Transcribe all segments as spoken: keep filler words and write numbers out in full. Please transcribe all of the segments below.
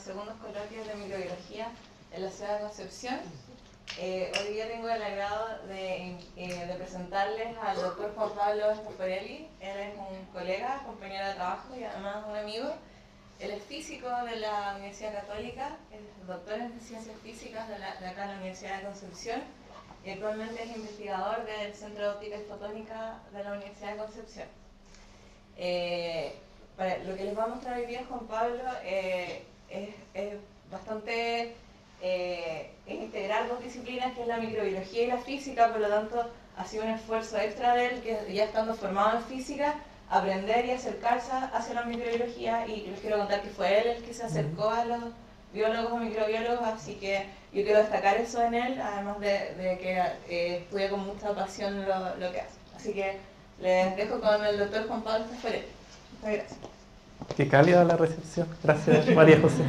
segundos coloquios de microbiología en la ciudad de Concepción. Eh, hoy día tengo el agrado de, eh, de presentarles al doctor Juan Pablo Staforelli. Él es un colega, compañero de trabajo y además un amigo. Él es físico de la Universidad Católica, es doctor en ciencias físicas de, la, de acá en la Universidad de Concepción y actualmente es investigador del Centro de Óptica y Fotónica de la Universidad de Concepción. Eh, para lo que les va a mostrar hoy día Juan Pablo eh, es, es bastante eh, es integrar dos disciplinas, que es la microbiología y la física. Por lo tanto ha sido un esfuerzo extra de él, que ya estando formado en física, aprender y acercarse hacia la microbiología, y les quiero contar que fue él el que se acercó a los biólogos o microbiólogos, así que yo quiero destacar eso en él, además de, de que eh, estudia con mucha pasión lo, lo que hace. Así que les dejo con el doctor Juan Pablo Staforelli. Muchas gracias. Qué cálida la recepción. Gracias, María José.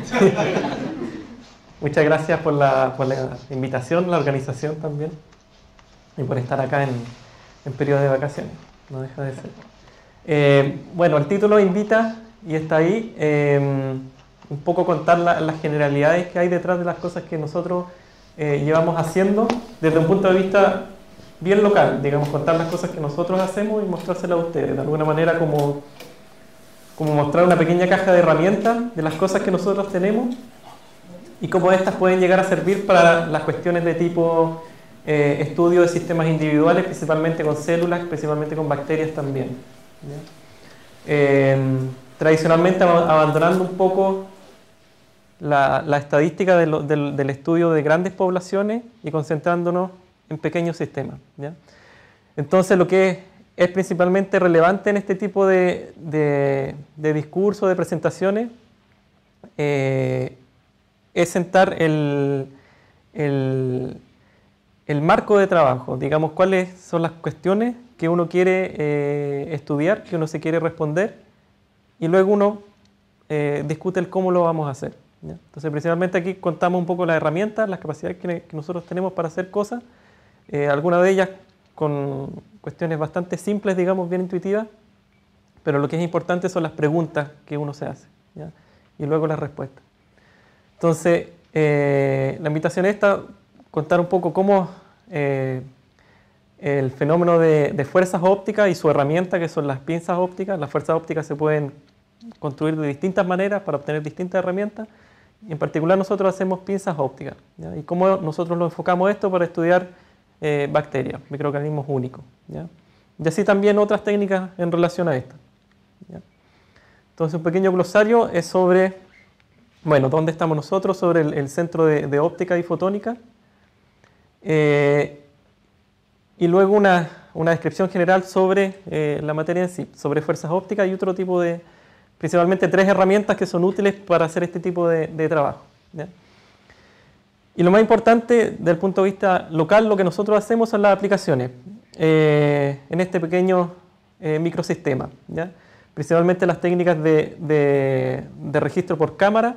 Muchas gracias por la, por la invitación, la organización también, y por estar acá en, en periodo de vacaciones. No deja de ser. Eh, bueno, el título invita, y está ahí, eh, un poco contar la, las generalidades que hay detrás de las cosas que nosotros eh, llevamos haciendo desde un punto de vista bien local, digamos, contar las cosas que nosotros hacemos y mostrárselas a ustedes, de alguna manera como, como mostrar una pequeña caja de herramientas de las cosas que nosotros tenemos y cómo estas pueden llegar a servir para las cuestiones de tipo eh, estudio de sistemas individuales, principalmente con células, principalmente con bacterias también. Eh, tradicionalmente abandonando un poco la, la estadística de lo, del, del estudio de grandes poblaciones y concentrándonos en pequeños sistemas, ¿ya? Entonces lo que es, es principalmente relevante en este tipo de, de, de discursos, de presentaciones, eh, es sentar el, el, el marco de trabajo, digamos, cuáles son las cuestiones que uno quiere eh, estudiar, que uno se quiere responder, y luego uno eh, discute el cómo lo vamos a hacer, ¿ya? Entonces, principalmente aquí contamos un poco las herramientas, las capacidades que, que nosotros tenemos para hacer cosas, eh, algunas de ellas con cuestiones bastante simples, digamos, bien intuitivas, pero lo que es importante son las preguntas que uno se hace, ¿ya? Y luego las respuestas. Entonces, eh, la invitación es esta, contar un poco cómo eh, el fenómeno de, de fuerzas ópticas y su herramienta, que son las pinzas ópticas. Las fuerzas ópticas se pueden construir de distintas maneras para obtener distintas herramientas. En particular nosotros hacemos pinzas ópticas, ¿ya? Y cómo nosotros lo enfocamos esto para estudiar eh, bacterias, microorganismos únicos, ¿ya? Y así también otras técnicas en relación a esto, ¿ya? Entonces un pequeño glosario es sobre, bueno, dónde estamos nosotros, sobre el, el Centro de, de Óptica y Fotónica. Eh, Y luego una, una descripción general sobre eh, la materia en sí, sobre fuerzas ópticas y otro tipo de, principalmente tres herramientas que son útiles para hacer este tipo de, de trabajo, ¿ya? Y lo más importante, desde el punto de vista local, lo que nosotros hacemos son las aplicaciones eh, en este pequeño eh, microsistema, ¿ya? Principalmente las técnicas de, de, de registro por cámara,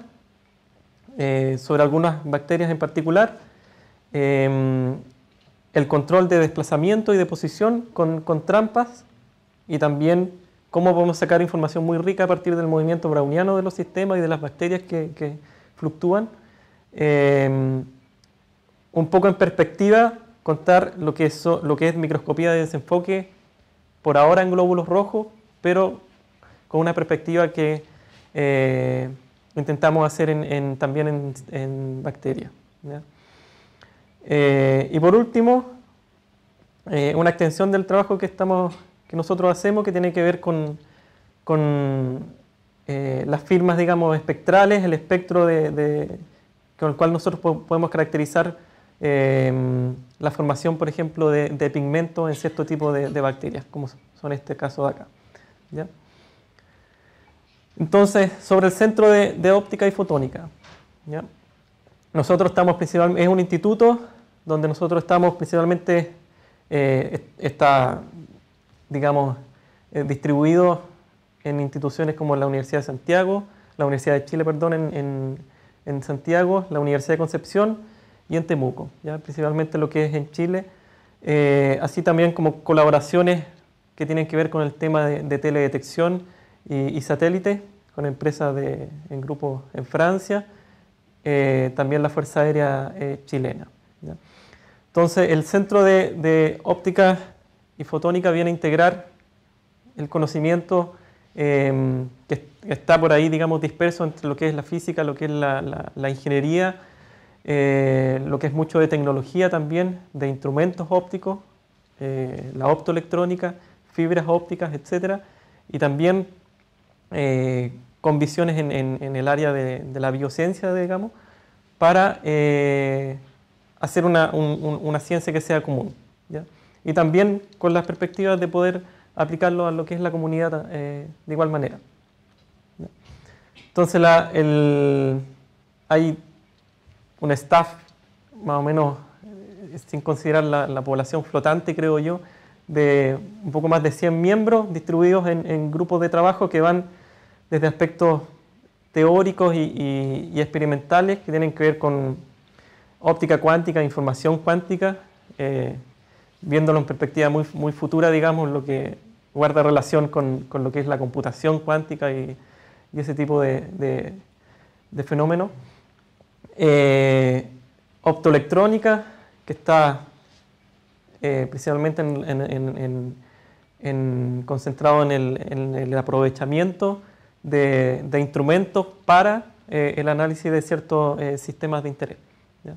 eh, sobre algunas bacterias en particular, eh, el control de desplazamiento y de posición con, con trampas, y también cómo podemos sacar información muy rica a partir del movimiento browniano de los sistemas y de las bacterias que, que fluctúan. Eh, un poco en perspectiva, contar lo que, es, lo que es microscopía de desenfoque, por ahora en glóbulos rojos, pero con una perspectiva que eh, intentamos hacer en, en, también en, en bacterias, ¿ya? Eh, y por último, eh, una extensión del trabajo que, estamos, que nosotros hacemos, que tiene que ver con, con eh, las firmas, digamos, espectrales, el espectro de, de, con el cual nosotros po podemos caracterizar eh, la formación, por ejemplo, de, de pigmentos en cierto tipo de, de bacterias, como son este caso de acá, ¿ya? Entonces, sobre el Centro de, de Óptica y Fotónica, ¿ya? Nosotros estamos principalmente, es un instituto donde nosotros estamos principalmente, eh, está, digamos, eh, distribuido en instituciones como la Universidad de Santiago, la Universidad de Chile, perdón, en, en, en Santiago, la Universidad de Concepción y en Temuco, ¿ya? Principalmente lo que es en Chile, eh, así también como colaboraciones que tienen que ver con el tema de, de teledetección y, y satélite, con empresas de, en grupos en Francia eh, también la Fuerza Aérea eh, Chilena. ¿Ya? Entonces, el Centro de, de Óptica y Fotónica viene a integrar el conocimiento eh, que está por ahí, digamos, disperso entre lo que es la física, lo que es la, la, la ingeniería, eh, lo que es mucho de tecnología también, de instrumentos ópticos, eh, la optoelectrónica, fibras ópticas, etcétera, y también eh, con visiones en, en, en el área de, de la biociencia, digamos, para eh, hacer una, un, una ciencia que sea común, ¿ya? Y también con las perspectivas de poder aplicarlo a lo que es la comunidad eh, de igual manera, ¿ya? Entonces la, el, hay un staff más o menos, eh, sin considerar la, la población flotante, creo yo, de un poco más de cien miembros distribuidos en, en grupos de trabajo que van desde aspectos teóricos y, y, y experimentales que tienen que ver con óptica cuántica, información cuántica, eh, viéndolo en perspectiva muy, muy futura, digamos, lo que guarda relación con, con lo que es la computación cuántica y, y ese tipo de, de, de fenómenos. Eh, optoelectrónica, que está eh, principalmente en, en, en, en, en concentrado en el, en el aprovechamiento de, de instrumentos para eh, el análisis de ciertos eh, sistemas de interés, ¿ya?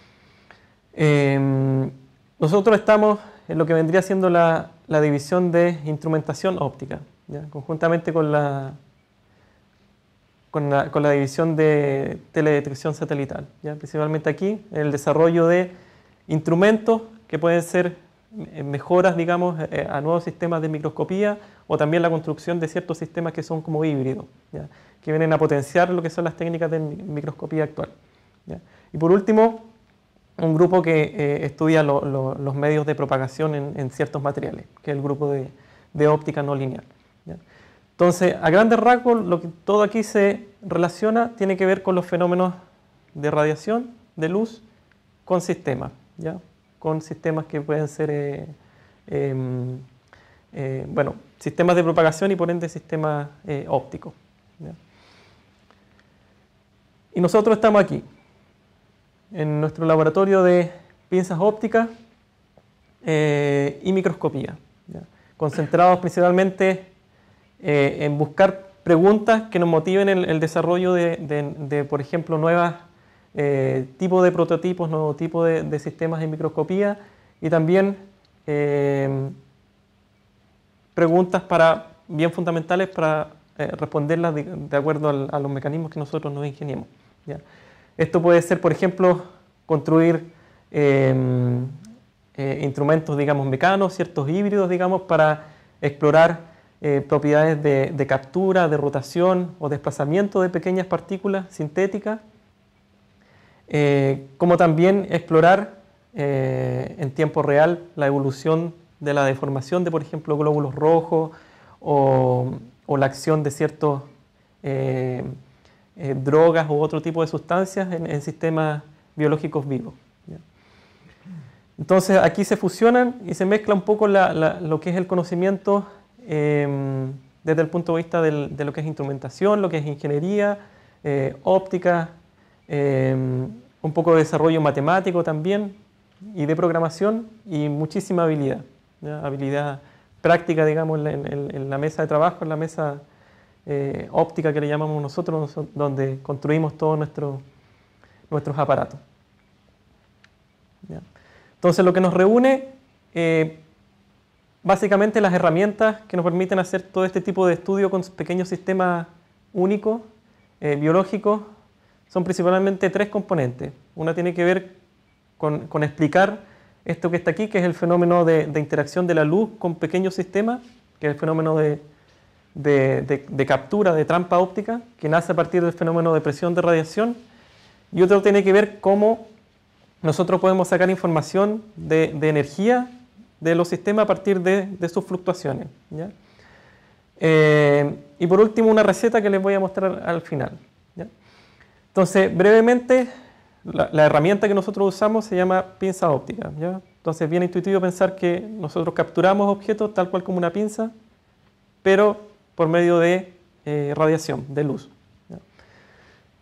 Eh, nosotros estamos en lo que vendría siendo la, la división de instrumentación óptica, ¿ya? Conjuntamente con la, con la, con la división de teledetección satelital, ¿ya? Principalmente aquí, el desarrollo de instrumentos que pueden ser mejoras, digamos, a nuevos sistemas de microscopía, o también la construcción de ciertos sistemas que son como híbridos, ¿ya? Que vienen a potenciar lo que son las técnicas de microscopía actual, ¿ya? Y por último, un grupo que eh, estudia lo, lo, los medios de propagación en, en ciertos materiales, que es el grupo de, de óptica no lineal, ¿ya? Entonces, a grandes rasgos, lo que todo aquí se relaciona tiene que ver con los fenómenos de radiación, de luz, con sistemas, ¿ya? Con sistemas que pueden ser, eh, eh, eh, bueno, sistemas de propagación y por ende sistemas eh, ópticos, ¿ya? Y nosotros estamos aquí, en nuestro laboratorio de pinzas ópticas eh, y microscopía, ¿ya? Concentrados principalmente eh, en buscar preguntas que nos motiven el, el desarrollo de, de, de, por ejemplo, nuevas eh, tipos de prototipos, nuevos tipos de, de sistemas de microscopía, y también eh, preguntas para, bien fundamentales para eh, responderlas de, de acuerdo al, a los mecanismos que nosotros nos ingeniemos, ¿ya? Esto puede ser, por ejemplo, construir eh, eh, instrumentos, digamos, mecanos, ciertos híbridos, digamos, para explorar eh, propiedades de, de captura, de rotación o desplazamiento de pequeñas partículas sintéticas, eh, como también explorar eh, en tiempo real la evolución de la deformación de, por ejemplo, glóbulos rojos o, o la acción de ciertos eh, Eh, drogas u otro tipo de sustancias en, en sistemas biológicos vivos, ¿ya? Entonces aquí se fusionan y se mezcla un poco la, la, lo que es el conocimiento eh, desde el punto de vista del, de lo que es instrumentación, lo que es ingeniería, eh, óptica, eh, un poco de desarrollo matemático también y de programación y muchísima habilidad, ¿ya? Habilidad práctica, digamos, en, en, en la mesa de trabajo, en la mesa Eh, óptica que le llamamos nosotros, donde construimos todos nuestro, nuestros aparatos, ¿ya? Entonces lo que nos reúne, eh, básicamente las herramientas que nos permiten hacer todo este tipo de estudio con pequeños sistemas únicos, eh, biológicos, son principalmente tres componentes. Una tiene que ver con, con explicar esto que está aquí, que es el fenómeno de, de interacción de la luz con pequeños sistemas, que es el fenómeno de De, de, de captura, de trampa óptica, que nace a partir del fenómeno de presión de radiación, y otro tiene que ver cómo nosotros podemos sacar información de, de energía de los sistemas a partir de, de sus fluctuaciones, ¿ya? Eh, y por último, una receta que les voy a mostrar al final, ¿ya? Entonces, brevemente, la, la herramienta que nosotros usamos se llama pinza óptica, ¿ya? Entonces, es bien intuitivo pensar que nosotros capturamos objetos tal cual como una pinza, pero por medio de eh, radiación, de luz, ¿ya?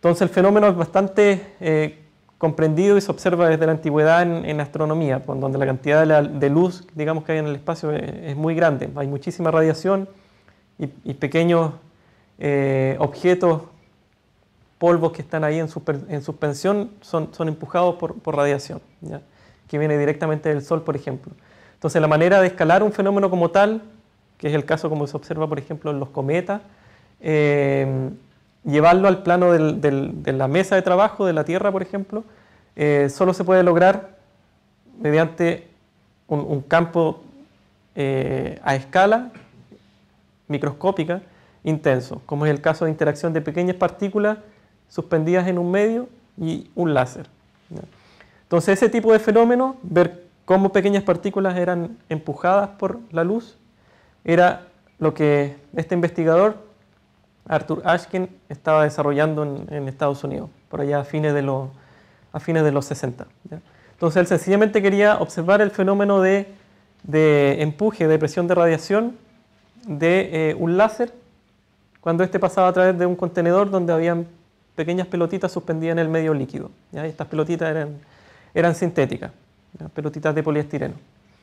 Entonces el fenómeno es bastante eh, comprendido y se observa desde la antigüedad en, en astronomía, pues, donde la cantidad de, la, de luz, digamos, que hay en el espacio es, es muy grande. Hay muchísima radiación y, y pequeños eh, objetos, polvos que están ahí en, super, en suspensión, son, son empujados por, por radiación, ¿ya? Que viene directamente del Sol, por ejemplo. Entonces la manera de escalar un fenómeno como tal, que es el caso como se observa, por ejemplo, en los cometas, eh, llevarlo al plano del, del, de la mesa de trabajo de la Tierra, por ejemplo, eh, solo se puede lograr mediante un, un campo eh, a escala microscópica intenso, como es el caso de interacción de pequeñas partículas suspendidas en un medio y un láser, ¿ya? Entonces ese tipo de fenómeno, ver cómo pequeñas partículas eran empujadas por la luz, era lo que este investigador, Arthur Ashkin, estaba desarrollando en, en Estados Unidos, por allá a fines de los, a fines de los sesenta, ¿ya? Entonces él sencillamente quería observar el fenómeno de, de empuje, de presión de radiación de eh, un láser cuando este pasaba a través de un contenedor donde habían pequeñas pelotitas suspendidas en el medio líquido, ¿ya? Y estas pelotitas eran, eran sintéticas, ¿ya? Pelotitas de poliestireno.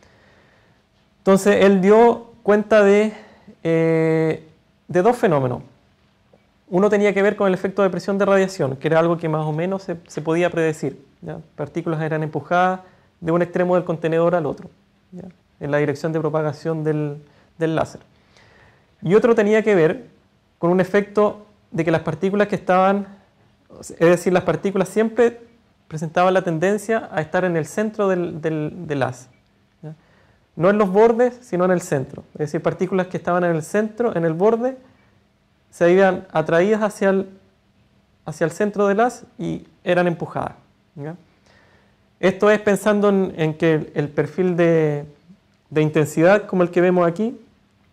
Entonces él dio cuenta de, eh, de dos fenómenos. Uno tenía que ver con el efecto de presión de radiación, que era algo que más o menos se, se podía predecir, ¿ya? Partículas eran empujadas de un extremo del contenedor al otro, ¿ya? En la dirección de propagación del, del láser. Y otro tenía que ver con un efecto de que las partículas que estaban, es decir, las partículas siempre presentaban la tendencia a estar en el centro del, del, del haz, ¿ya? No en los bordes, sino en el centro. Es decir, partículas que estaban en el centro, en el borde, se iban atraídas hacia el, hacia el centro del haz y eran empujadas, ¿ya? Esto es pensando en, en que el, el perfil de, de intensidad, como el que vemos aquí,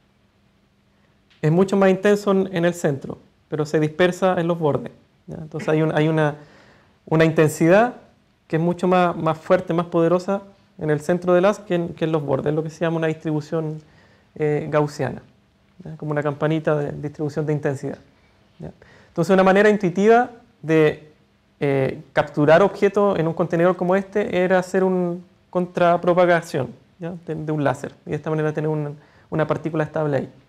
es mucho más intenso en, en el centro, pero se dispersa en los bordes, ¿ya? Entonces hay, un, hay una, una intensidad que es mucho más, más fuerte, más poderosa en el centro del haz que en, que en los bordes, es lo que se llama una distribución eh, gaussiana, ¿ya? Como una campanita de distribución de intensidad, ¿ya? Entonces una manera intuitiva de eh, capturar objetos en un contenedor como este era hacer una contrapropagación, ¿ya? de, de un láser, y de esta manera tener un, una partícula estable ahí.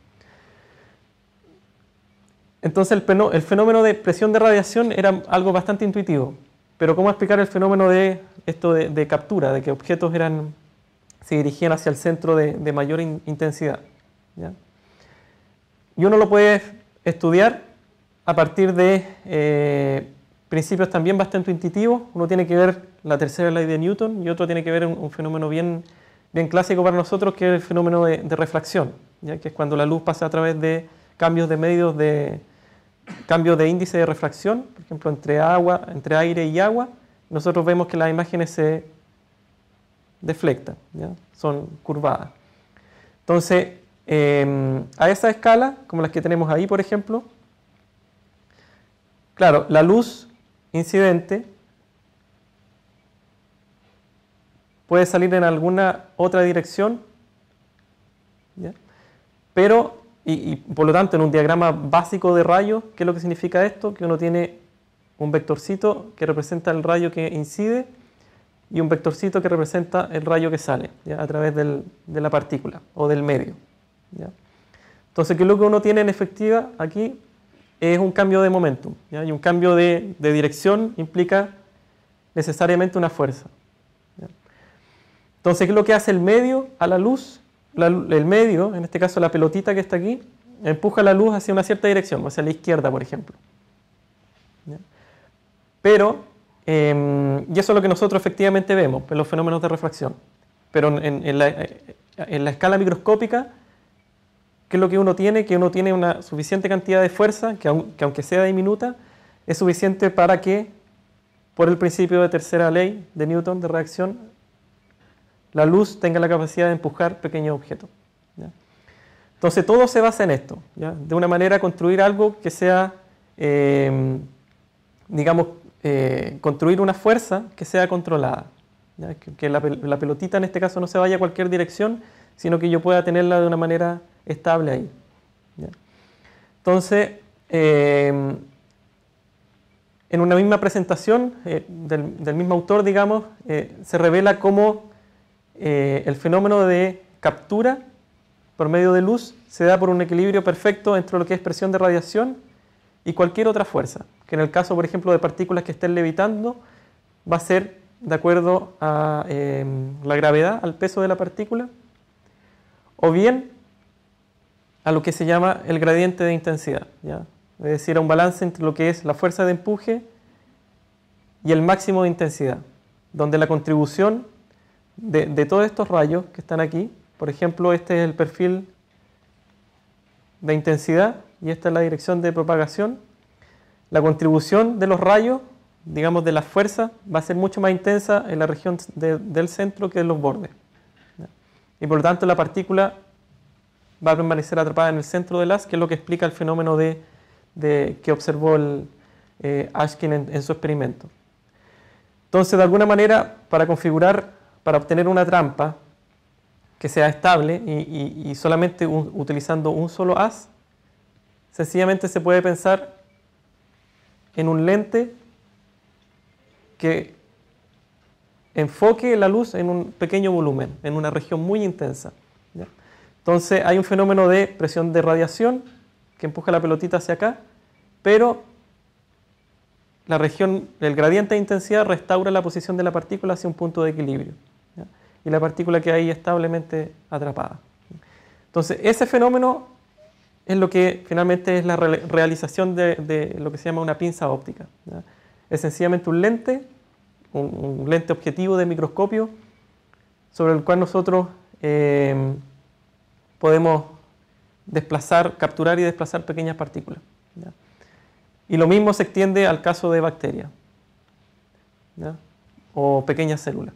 Entonces el, el fenómeno de presión de radiación era algo bastante intuitivo, pero ¿cómo explicar el fenómeno de esto de, de captura, de que objetos eran, se dirigían hacia el centro de, de mayor in, intensidad, ¿ya? Y uno lo puede estudiar a partir de eh, principios también bastante intuitivos. Uno tiene que ver la tercera ley de Newton y otro tiene que ver un, un fenómeno bien, bien clásico para nosotros, que es el fenómeno de, de refracción, ¿ya? Que es cuando la luz pasa a través de cambios de medios de cambios de índice de refracción, por ejemplo, entre agua, entre aire y agua. Nosotros vemos que las imágenes se deflectan, ¿ya? Son curvadas. Entonces, eh, a esa escala, como las que tenemos ahí, por ejemplo, claro, la luz incidente puede salir en alguna otra dirección, ¿ya? Pero Y, y por lo tanto, en un diagrama básico de rayos, ¿qué es lo que significa esto? Que uno tiene un vectorcito que representa el rayo que incide y un vectorcito que representa el rayo que sale, ¿ya? A través del, de la partícula o del medio, ¿ya? Entonces, ¿qué es lo que uno tiene en efectiva aquí? Es un cambio de momentum, ¿ya? Y un cambio de, de dirección implica necesariamente una fuerza, ¿ya? Entonces, ¿qué es lo que hace el medio a la luz? La, el medio, en este caso la pelotita que está aquí, empuja la luz hacia una cierta dirección, hacia la izquierda, por ejemplo, ¿ya? Pero, eh, y eso es lo que nosotros efectivamente vemos en los fenómenos de refracción. Pero en, en, la, en la escala microscópica, ¿qué es lo que uno tiene? Que uno tiene una suficiente cantidad de fuerza, que, aun, que aunque sea diminuta, es suficiente para que, por el principio de tercera ley de Newton de reacción, la luz tenga la capacidad de empujar pequeños objetos, ¿ya? Entonces todo se basa en esto, ¿ya? De una manera construir algo que sea, eh, digamos, eh, construir una fuerza que sea controlada, ¿ya? Que, que la, la pelotita en este caso no se vaya a cualquier dirección, sino que yo pueda tenerla de una manera estable ahí, ¿ya? Entonces, eh, en una misma presentación eh, del, del mismo autor, digamos, eh, se revela cómo eh, el fenómeno de captura por medio de luz se da por un equilibrio perfecto entre lo que es presión de radiación y cualquier otra fuerza, que en el caso, por ejemplo, de partículas que estén levitando, va a ser de acuerdo a eh, la gravedad, al peso de la partícula, o bien a lo que se llama el gradiente de intensidad, ¿ya? Es decir, a un balance entre lo que es la fuerza de empuje y el máximo de intensidad, donde la contribución de, de todos estos rayos que están aquí, por ejemplo, este es el perfil de intensidad y esta es la dirección de propagación, la contribución de los rayos, digamos de la fuerza, va a ser mucho más intensa en la región de, del centro que en los bordes, ¿ya? Y por lo tanto la partícula va a permanecer atrapada en el centro del haz, que es lo que explica el fenómeno de, de, que observó el, eh, Ashkin en, en su experimento. Entonces, de alguna manera, para configurar, para obtener una trampa que sea estable y, y, y solamente un, utilizando un solo haz, sencillamente se puede pensar en un lente que enfoque la luz en un pequeño volumen, en una región muy intensa, ¿ya? Entonces hay un fenómeno de presión de radiación que empuja la pelotita hacia acá, pero la región, el gradiente de intensidad restaura la posición de la partícula hacia un punto de equilibrio, ¿ya? Y la partícula queda ahí establemente atrapada. Entonces ese fenómeno es lo que finalmente es la re realización de, de lo que se llama una pinza óptica, ¿ya? Es sencillamente un lente, un, un lente objetivo de microscopio sobre el cual nosotros eh, podemos desplazar, capturar y desplazar pequeñas partículas, ¿ya? Y lo mismo se extiende al caso de bacterias, ¿ya? O pequeñas células.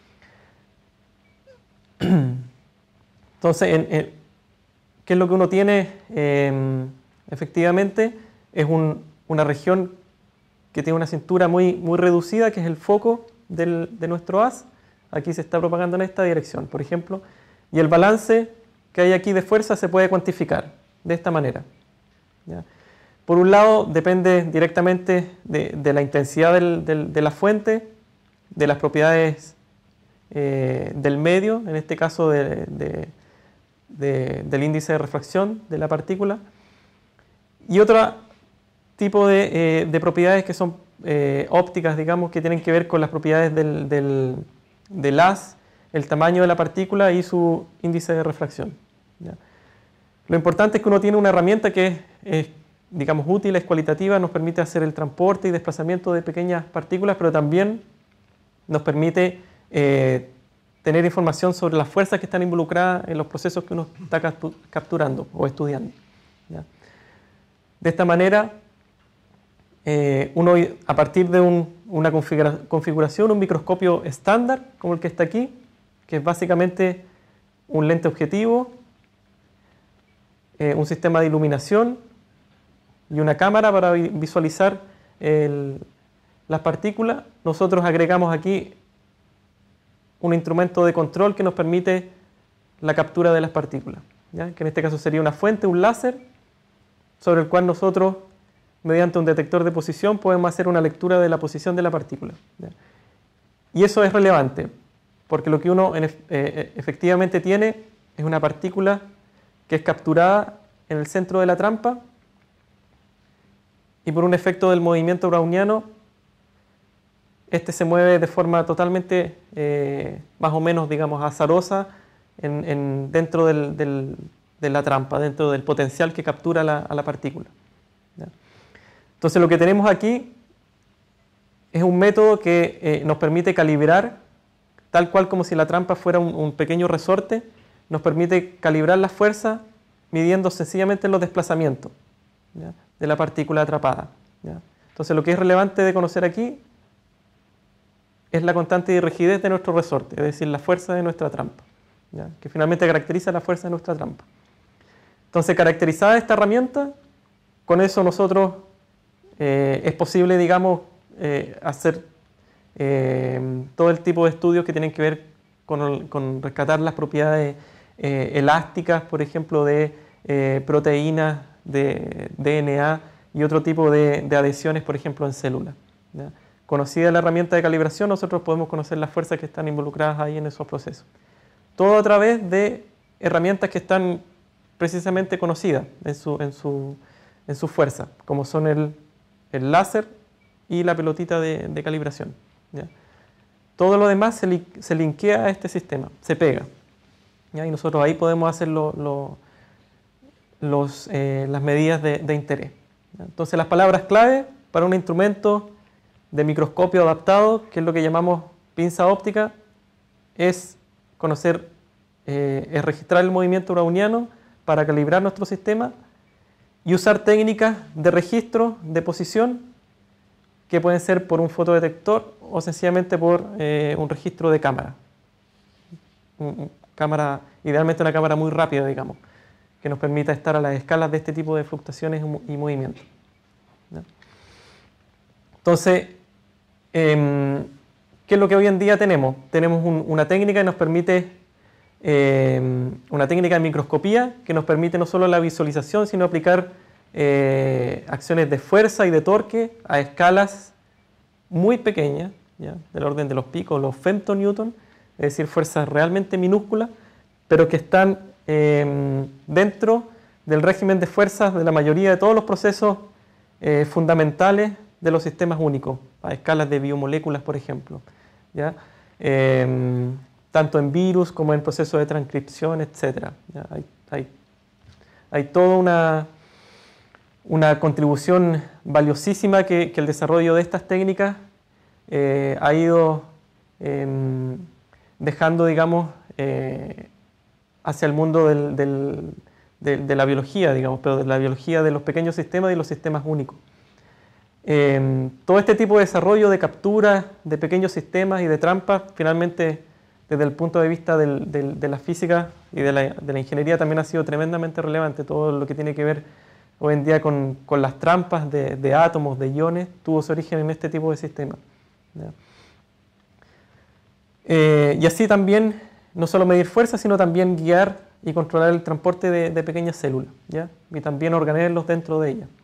Entonces, en, en, ¿qué es lo que uno tiene? Eh, efectivamente, es un, una región que tiene una cintura muy, muy reducida, que es el foco del, de nuestro haz. Aquí se está propagando en esta dirección, por ejemplo, y el balance que hay aquí de fuerza se puede cuantificar de esta manera, ¿ya? Por un lado, depende directamente de, de la intensidad del, del, de la fuente, de las propiedades eh, del medio, en este caso de, de, de, del índice de refracción de la partícula, y otro tipo de, eh, de propiedades que son eh, ópticas, digamos, que tienen que ver con las propiedades del, del, del haz, el tamaño de la partícula y su índice de refracción, ¿ya? Lo importante es que uno tiene una herramienta que es, es, digamos, útil, es cualitativa, nos permite hacer el transporte y desplazamiento de pequeñas partículas, pero también nos permite eh, tener información sobre las fuerzas que están involucradas en los procesos que uno está capturando o estudiando, ¿ya? De esta manera, eh, uno a partir de un, una configura, configuración, un microscopio estándar, como el que está aquí, que es básicamente un lente objetivo, eh, un sistema de iluminación y una cámara para visualizar el, las partículas, nosotros agregamos aquí un instrumento de control que nos permite la captura de las partículas, ¿ya? Que en este caso sería una fuente, un láser, sobre el cual nosotros, mediante un detector de posición, podemos hacer una lectura de la posición de la partícula, ¿ya? Y eso es relevante, porque lo que uno en, eh, efectivamente tiene es una partícula que es capturada en el centro de la trampa y por un efecto del movimiento browniano, este se mueve de forma totalmente, eh, más o menos, digamos, azarosa en, en, dentro del, del, de la trampa, dentro del potencial que captura la, a la partícula, ¿ya? Entonces lo que tenemos aquí es un método que eh, nos permite calibrar, tal cual como si la trampa fuera un, un pequeño resorte, nos permite calibrar la fuerza midiendo sencillamente los desplazamientos, ¿ya?, de la partícula atrapada, ¿ya? Entonces lo que es relevante de conocer aquí es la constante de rigidez de nuestro resorte, es decir, la fuerza de nuestra trampa, ¿ya?, que finalmente caracteriza la fuerza de nuestra trampa. Entonces, caracterizada esta herramienta, con eso nosotros eh, es posible, digamos, eh, hacer eh, todo el tipo de estudios que tienen que ver con, el, con rescatar las propiedades eh, elásticas, por ejemplo, de eh, proteínas, de D N A y otro tipo de, de adhesiones, por ejemplo, en células. ¿Ya? Conocida la herramienta de calibración, nosotros podemos conocer las fuerzas que están involucradas ahí en esos procesos. Todo a través de herramientas que están precisamente conocidas en su, en su, en su fuerza, como son el, el láser y la pelotita de, de calibración. ¿Ya? Todo lo demás se, li, se linkea a este sistema, se pega. ¿Ya? Y nosotros ahí podemos hacer lo, lo, los, eh, las medidas de, de interés. ¿Ya? Entonces las palabras clave para un instrumento de microscopio adaptado, que es lo que llamamos pinza óptica, es conocer, eh, es registrar el movimiento browniano para calibrar nuestro sistema y usar técnicas de registro de posición que pueden ser por un fotodetector o sencillamente por eh, un registro de cámara. Un, un, cámara. Idealmente una cámara muy rápida, digamos, que nos permita estar a las escalas de este tipo de fluctuaciones y movimientos. ¿Ya? Entonces, eh, ¿qué es lo que hoy en día tenemos? Tenemos un, una técnica que nos permite, eh, una técnica de microscopía que nos permite no solo la visualización, sino aplicar eh, acciones de fuerza y de torque a escalas muy pequeñas, ¿ya? Del orden de los picos, los femtonewton, es decir, fuerzas realmente minúsculas, pero que están eh, dentro del régimen de fuerzas de la mayoría de todos los procesos eh, fundamentales de los sistemas únicos, a escalas de biomoléculas, por ejemplo, ¿ya? Eh, tanto en virus como en procesos de transcripción, etcétera. ¿Ya? Hay, hay, hay toda una, una contribución valiosísima que, que el desarrollo de estas técnicas eh, ha ido eh, dejando, digamos, eh, hacia el mundo del, del, de, de la biología, digamos, pero de la biología de los pequeños sistemas y los sistemas únicos. Eh, todo este tipo de desarrollo de captura de pequeños sistemas y de trampas, finalmente, desde el punto de vista del, del, de la física y de la, de la ingeniería, también ha sido tremendamente relevante. Todo lo que tiene que ver hoy en día con, con las trampas de, de átomos, de iones, tuvo su origen en este tipo de sistemas. ¿Ya? Eh, y así también, no solo medir fuerza, sino también guiar y controlar el transporte de, de pequeñas células, ¿ya? Y también organelos dentro de ellas.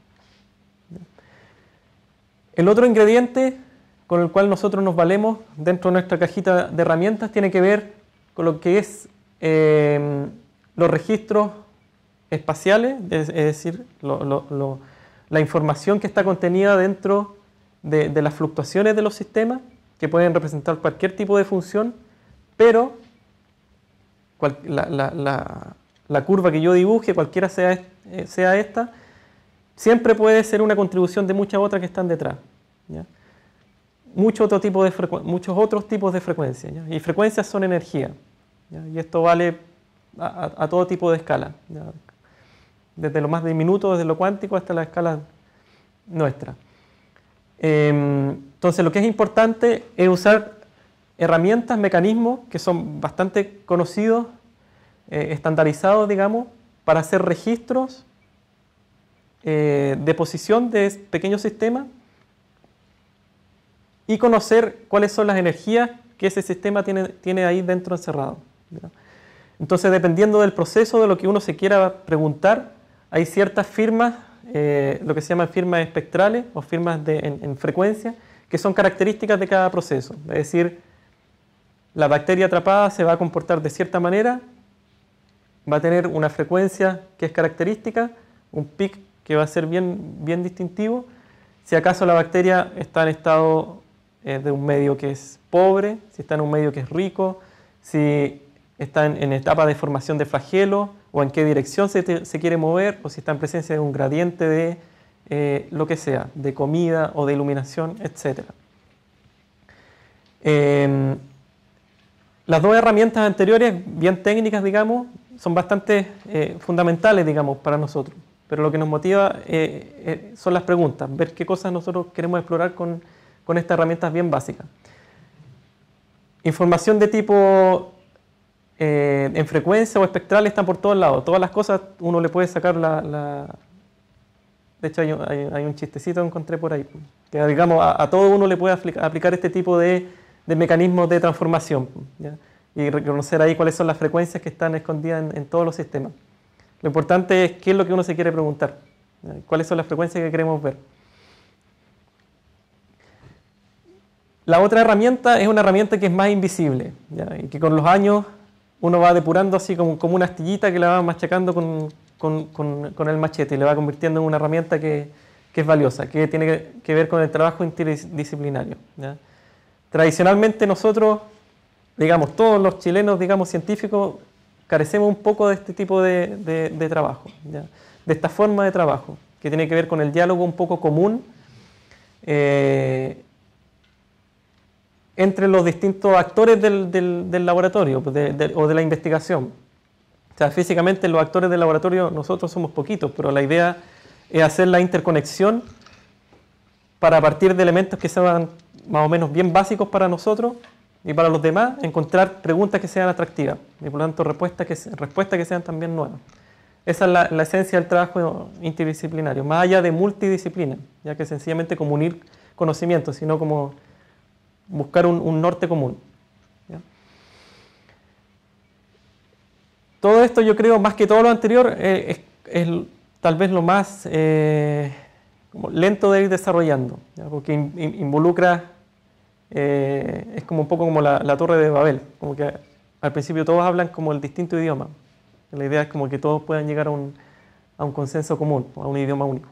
El otro ingrediente con el cual nosotros nos valemos dentro de nuestra cajita de herramientas tiene que ver con lo que es eh, los registros espaciales, es, es decir, lo, lo, lo, la información que está contenida dentro de, de las fluctuaciones de los sistemas, que pueden representar cualquier tipo de función, pero cual, la, la, la, la curva que yo dibuje, cualquiera sea, sea esta, siempre puede ser una contribución de muchas otras que están detrás. ¿Ya? Mucho otro tipo de muchos otros tipos de frecuencias. ¿Ya? Y frecuencias son energía. ¿Ya? Y esto vale a, a, a todo tipo de escala. ¿Ya? Desde lo más diminuto, desde lo cuántico, hasta la escala nuestra. Eh, entonces, lo que es importante es usar herramientas, mecanismos que son bastante conocidos, eh, estandarizados, digamos, para hacer registros Eh, de posición de pequeños sistemas y conocer cuáles son las energías que ese sistema tiene, tiene ahí dentro encerrado. ¿Ya? Entonces, dependiendo del proceso de lo que uno se quiera preguntar, hay ciertas firmas, eh, lo que se llaman firmas espectrales o firmas de, en, en frecuencia, que son características de cada proceso. Es decir, la bacteria atrapada se va a comportar de cierta manera, va a tener una frecuencia que es característica, un pic que va a ser bien, bien distintivo. Si acaso la bacteria está en estado eh, de un medio que es pobre, si está en un medio que es rico, si está en, en etapa de formación de flagelo, o en qué dirección se, te, se quiere mover, o si está en presencia de un gradiente de eh, lo que sea, de comida o de iluminación, etcétera. Eh, las dos herramientas anteriores, bien técnicas, digamos, son bastante eh, fundamentales, digamos, para nosotros. Pero lo que nos motiva eh, eh, son las preguntas, ver qué cosas nosotros queremos explorar con, con estas herramientas bien básicas. Información de tipo eh, en frecuencia o espectral está por todos lados. Todas las cosas uno le puede sacar la... la... De hecho hay, hay, hay un chistecito que encontré por ahí, que digamos a, a todo uno le puede aplicar, aplicar este tipo de, de mecanismos de transformación, ¿ya? Y reconocer ahí cuáles son las frecuencias que están escondidas en, en todos los sistemas. Lo importante es qué es lo que uno se quiere preguntar. ¿Cuáles son las frecuencias que queremos ver? La otra herramienta es una herramienta que es más invisible, ¿ya? Y que con los años uno va depurando así como, como una astillita que la va machacando con, con, con, con el machete y le va convirtiendo en una herramienta que, que es valiosa, que tiene que, que ver con el trabajo interdisciplinario, ¿ya? Tradicionalmente nosotros, digamos, todos los chilenos, digamos, científicos, carecemos un poco de este tipo de, de, de trabajo, ¿ya? De esta forma de trabajo, que tiene que ver con el diálogo un poco común eh, entre los distintos actores del, del, del laboratorio de, de, o de la investigación. O sea, físicamente los actores del laboratorio nosotros somos poquitos, pero la idea es hacer la interconexión para, a partir de elementos que sean más o menos bien básicos para nosotros y para los demás, encontrar preguntas que sean atractivas y por lo tanto respuestas que, respuestas que sean también nuevas. Esa es la, la esencia del trabajo interdisciplinario, más allá de multidisciplina, ya que sencillamente como unir conocimientos, sino como buscar un, un norte común, ¿ya? Todo esto yo creo, más que todo lo anterior, eh, es, es tal vez lo más eh, como lento de ir desarrollando, ¿ya? Porque in, in, involucra, eh, es como un poco como la, la torre de Babel, como que al principio todos hablan como el distinto idioma. La idea es como que todos puedan llegar a un, a un consenso común, a un idioma único.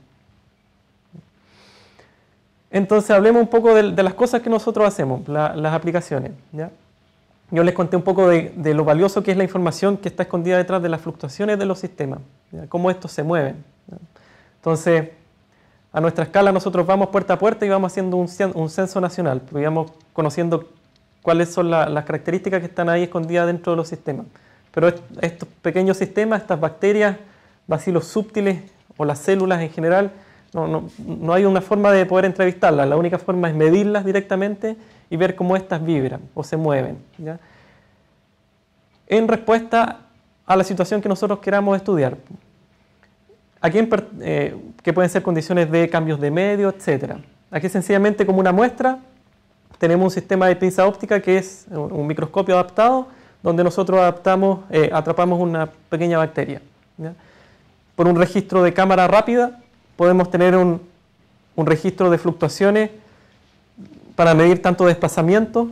Entonces hablemos un poco de, de las cosas que nosotros hacemos, la, las aplicaciones, ¿ya? Yo les conté un poco de, de lo valioso que es la información que está escondida detrás de las fluctuaciones de los sistemas, ¿ya? Cómo estos se mueven, ¿ya? Entonces, a nuestra escala nosotros vamos puerta a puerta y vamos haciendo un, un censo nacional, porque vamos conociendo cuáles son la, las características que están ahí escondidas dentro de los sistemas. Pero est estos pequeños sistemas, estas bacterias, bacilos súptiles o las células en general, no, no, no hay una forma de poder entrevistarlas. La única forma es medirlas directamente y ver cómo éstas vibran o se mueven, ¿ya? En respuesta a la situación que nosotros queramos estudiar. Aquí en, eh, que pueden ser condiciones de cambios de medio, etcétera. Aquí sencillamente como una muestra tenemos un sistema de pinza óptica que es un microscopio adaptado donde nosotros adaptamos, eh, atrapamos una pequeña bacteria, ¿ya? Por un registro de cámara rápida podemos tener un, un registro de fluctuaciones para medir tanto desplazamiento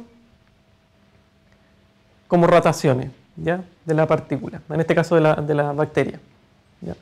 como rotaciones, ¿ya? De la partícula, en este caso de la, de la bacteria, ¿ya?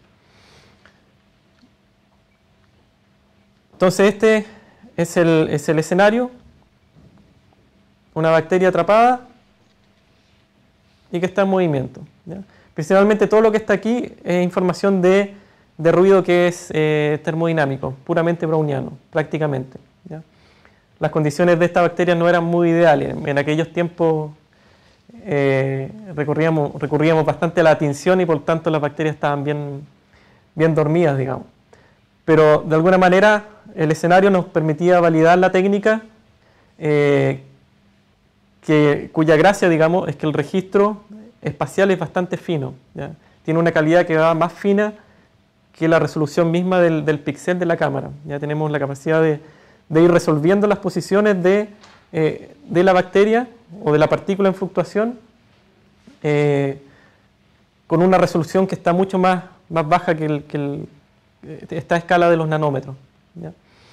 Entonces este es el, es el escenario, una bacteria atrapada y que está en movimiento, ¿ya? Principalmente todo lo que está aquí es información de, de ruido que es eh, termodinámico, puramente browniano, prácticamente, ¿ya? Las condiciones de esta bacteria no eran muy ideales. En aquellos tiempos eh, recurríamos, recurríamos bastante a la tinción y por tanto las bacterias estaban bien, bien dormidas, digamos. Pero de alguna manera el escenario nos permitía validar la técnica eh, que, cuya gracia, digamos, es que el registro espacial es bastante fino, ¿ya? Tiene una calidad que va más fina que la resolución misma del, del píxel de la cámara. Ya tenemos la capacidad de, de ir resolviendo las posiciones de, eh, de la bacteria o de la partícula en fluctuación eh, con una resolución que está mucho más, más baja que, el, que el, esta escala de los nanómetros, ¿ya?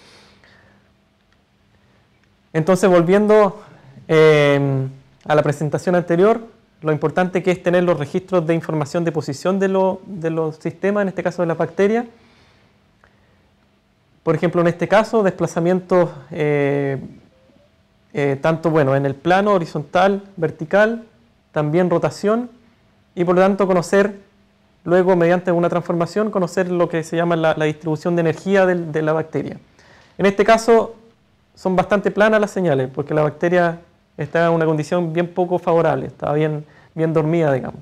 Entonces, volviendo eh, a la presentación anterior, lo importante que es tener los registros de información de posición de, lo, de los sistemas, en este caso de las bacterias. Por ejemplo, en este caso, desplazamientos eh, eh, tanto bueno, en el plano horizontal, vertical, también rotación, y por lo tanto conocer, luego mediante una transformación, conocer lo que se llama la, la distribución de energía de, de la bacteria. En este caso, son bastante planas las señales, porque la bacteria está en una condición bien poco favorable, está bien, bien dormida, digamos.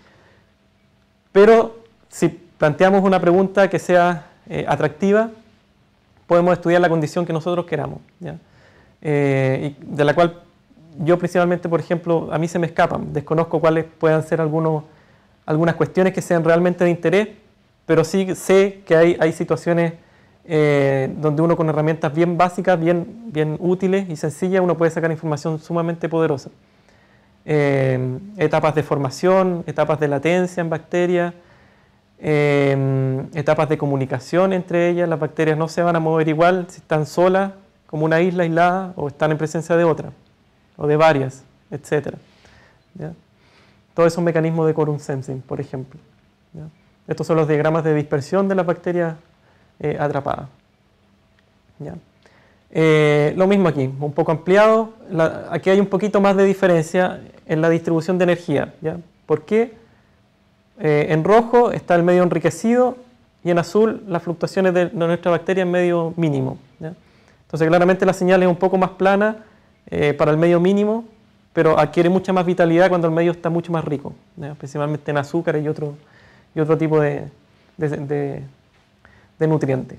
Pero si planteamos una pregunta que sea eh, atractiva, podemos estudiar la condición que nosotros queramos, ¿ya? Eh, y de la cual yo principalmente, por ejemplo, a mí se me escapan, desconozco cuáles puedan ser algunos, algunas cuestiones que sean realmente de interés, pero sí sé que hay, hay situaciones Eh, donde uno con herramientas bien básicas, bien, bien útiles y sencillas, uno puede sacar información sumamente poderosa. Eh, etapas de formación, etapas de latencia en bacterias, eh, etapas de comunicación entre ellas. Las bacterias no se van a mover igual si están solas, como una isla aislada, o están en presencia de otra, o de varias, etcétera. ¿Ya? Todos esos mecanismos de quorum sensing, por ejemplo. ¿Ya? Estos son los diagramas de dispersión de las bacterias eh, atrapadas. ¿Ya? Eh, lo mismo aquí, un poco ampliado. La, aquí hay un poquito más de diferencia en la distribución de energía. ¿Ya? ¿Por qué? Eh, en rojo está el medio enriquecido y en azul las fluctuaciones de, de nuestra bacteria en medio mínimo. ¿Ya? Entonces claramente la señal es un poco más plana eh, para el medio mínimo, pero adquiere mucha más vitalidad cuando el medio está mucho más rico, ¿ya? Principalmente en azúcar y otro, y otro tipo de, de, de, de nutrientes.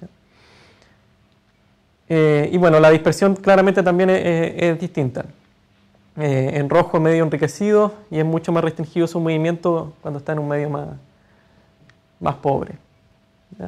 Eh, y bueno, la dispersión claramente también es, es, es distinta. Eh, en rojo medio enriquecido y es mucho más restringido su movimiento cuando está en un medio más, más pobre. ¿Ya?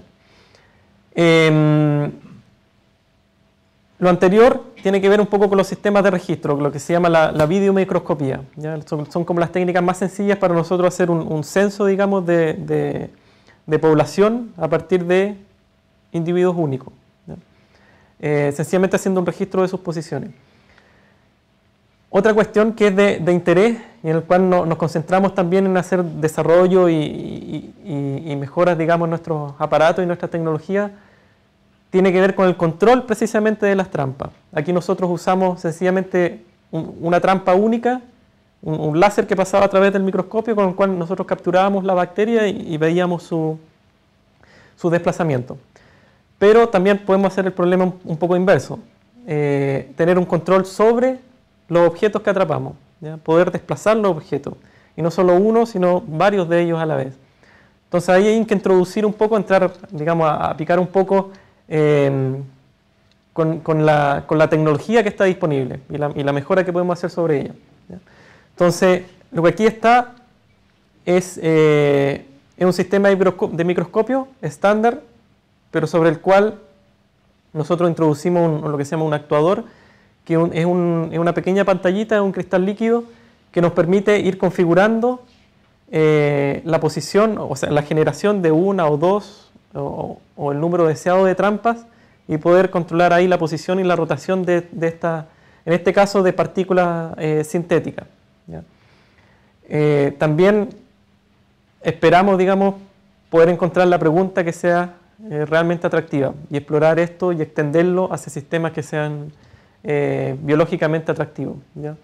Eh, lo anterior tiene que ver un poco con los sistemas de registro, lo que se llama la, la videomicroscopía. ¿Ya? Son, son como las técnicas más sencillas para nosotros hacer un, un censo, digamos, de, de, de población a partir de individuos únicos. ¿Ya? Eh, sencillamente haciendo un registro de sus posiciones. Otra cuestión que es de, de interés y en el cual no, nos concentramos también en hacer desarrollo y, y, y, y mejoras, digamos, en nuestros aparatos y nuestra tecnología, tiene que ver con el control precisamente de las trampas. Aquí nosotros usamos sencillamente un, una trampa única, un, un láser que pasaba a través del microscopio con el cual nosotros capturábamos la bacteria y, y veíamos su, su desplazamiento. Pero también podemos hacer el problema un, un poco inverso, eh, tener un control sobre los objetos que atrapamos, ¿ya? Poder desplazar los objetos, y no solo uno, sino varios de ellos a la vez. Entonces ahí hay que introducir un poco, entrar, digamos, a, a picar un poco eh, con, con, la, con la tecnología que está disponible y la, y la mejora que podemos hacer sobre ella. ¿Ya? Entonces, lo que aquí está es, eh, es un sistema de microscopio estándar, pero sobre el cual nosotros introducimos un, lo que se llama un actuador, que un, es, un, es una pequeña pantallita, un cristal líquido, que nos permite ir configurando eh, la posición, o sea, la generación de una o dos, o, o el número deseado de trampas, y poder controlar ahí la posición y la rotación de, de esta, en este caso, de partículas eh, sintéticas. ¿Ya? Eh, también esperamos, digamos, poder encontrar la pregunta que sea eh, realmente atractiva, y explorar esto y extenderlo hacia sistemas que sean Eh, biológicamente atractivo. ¿Ya?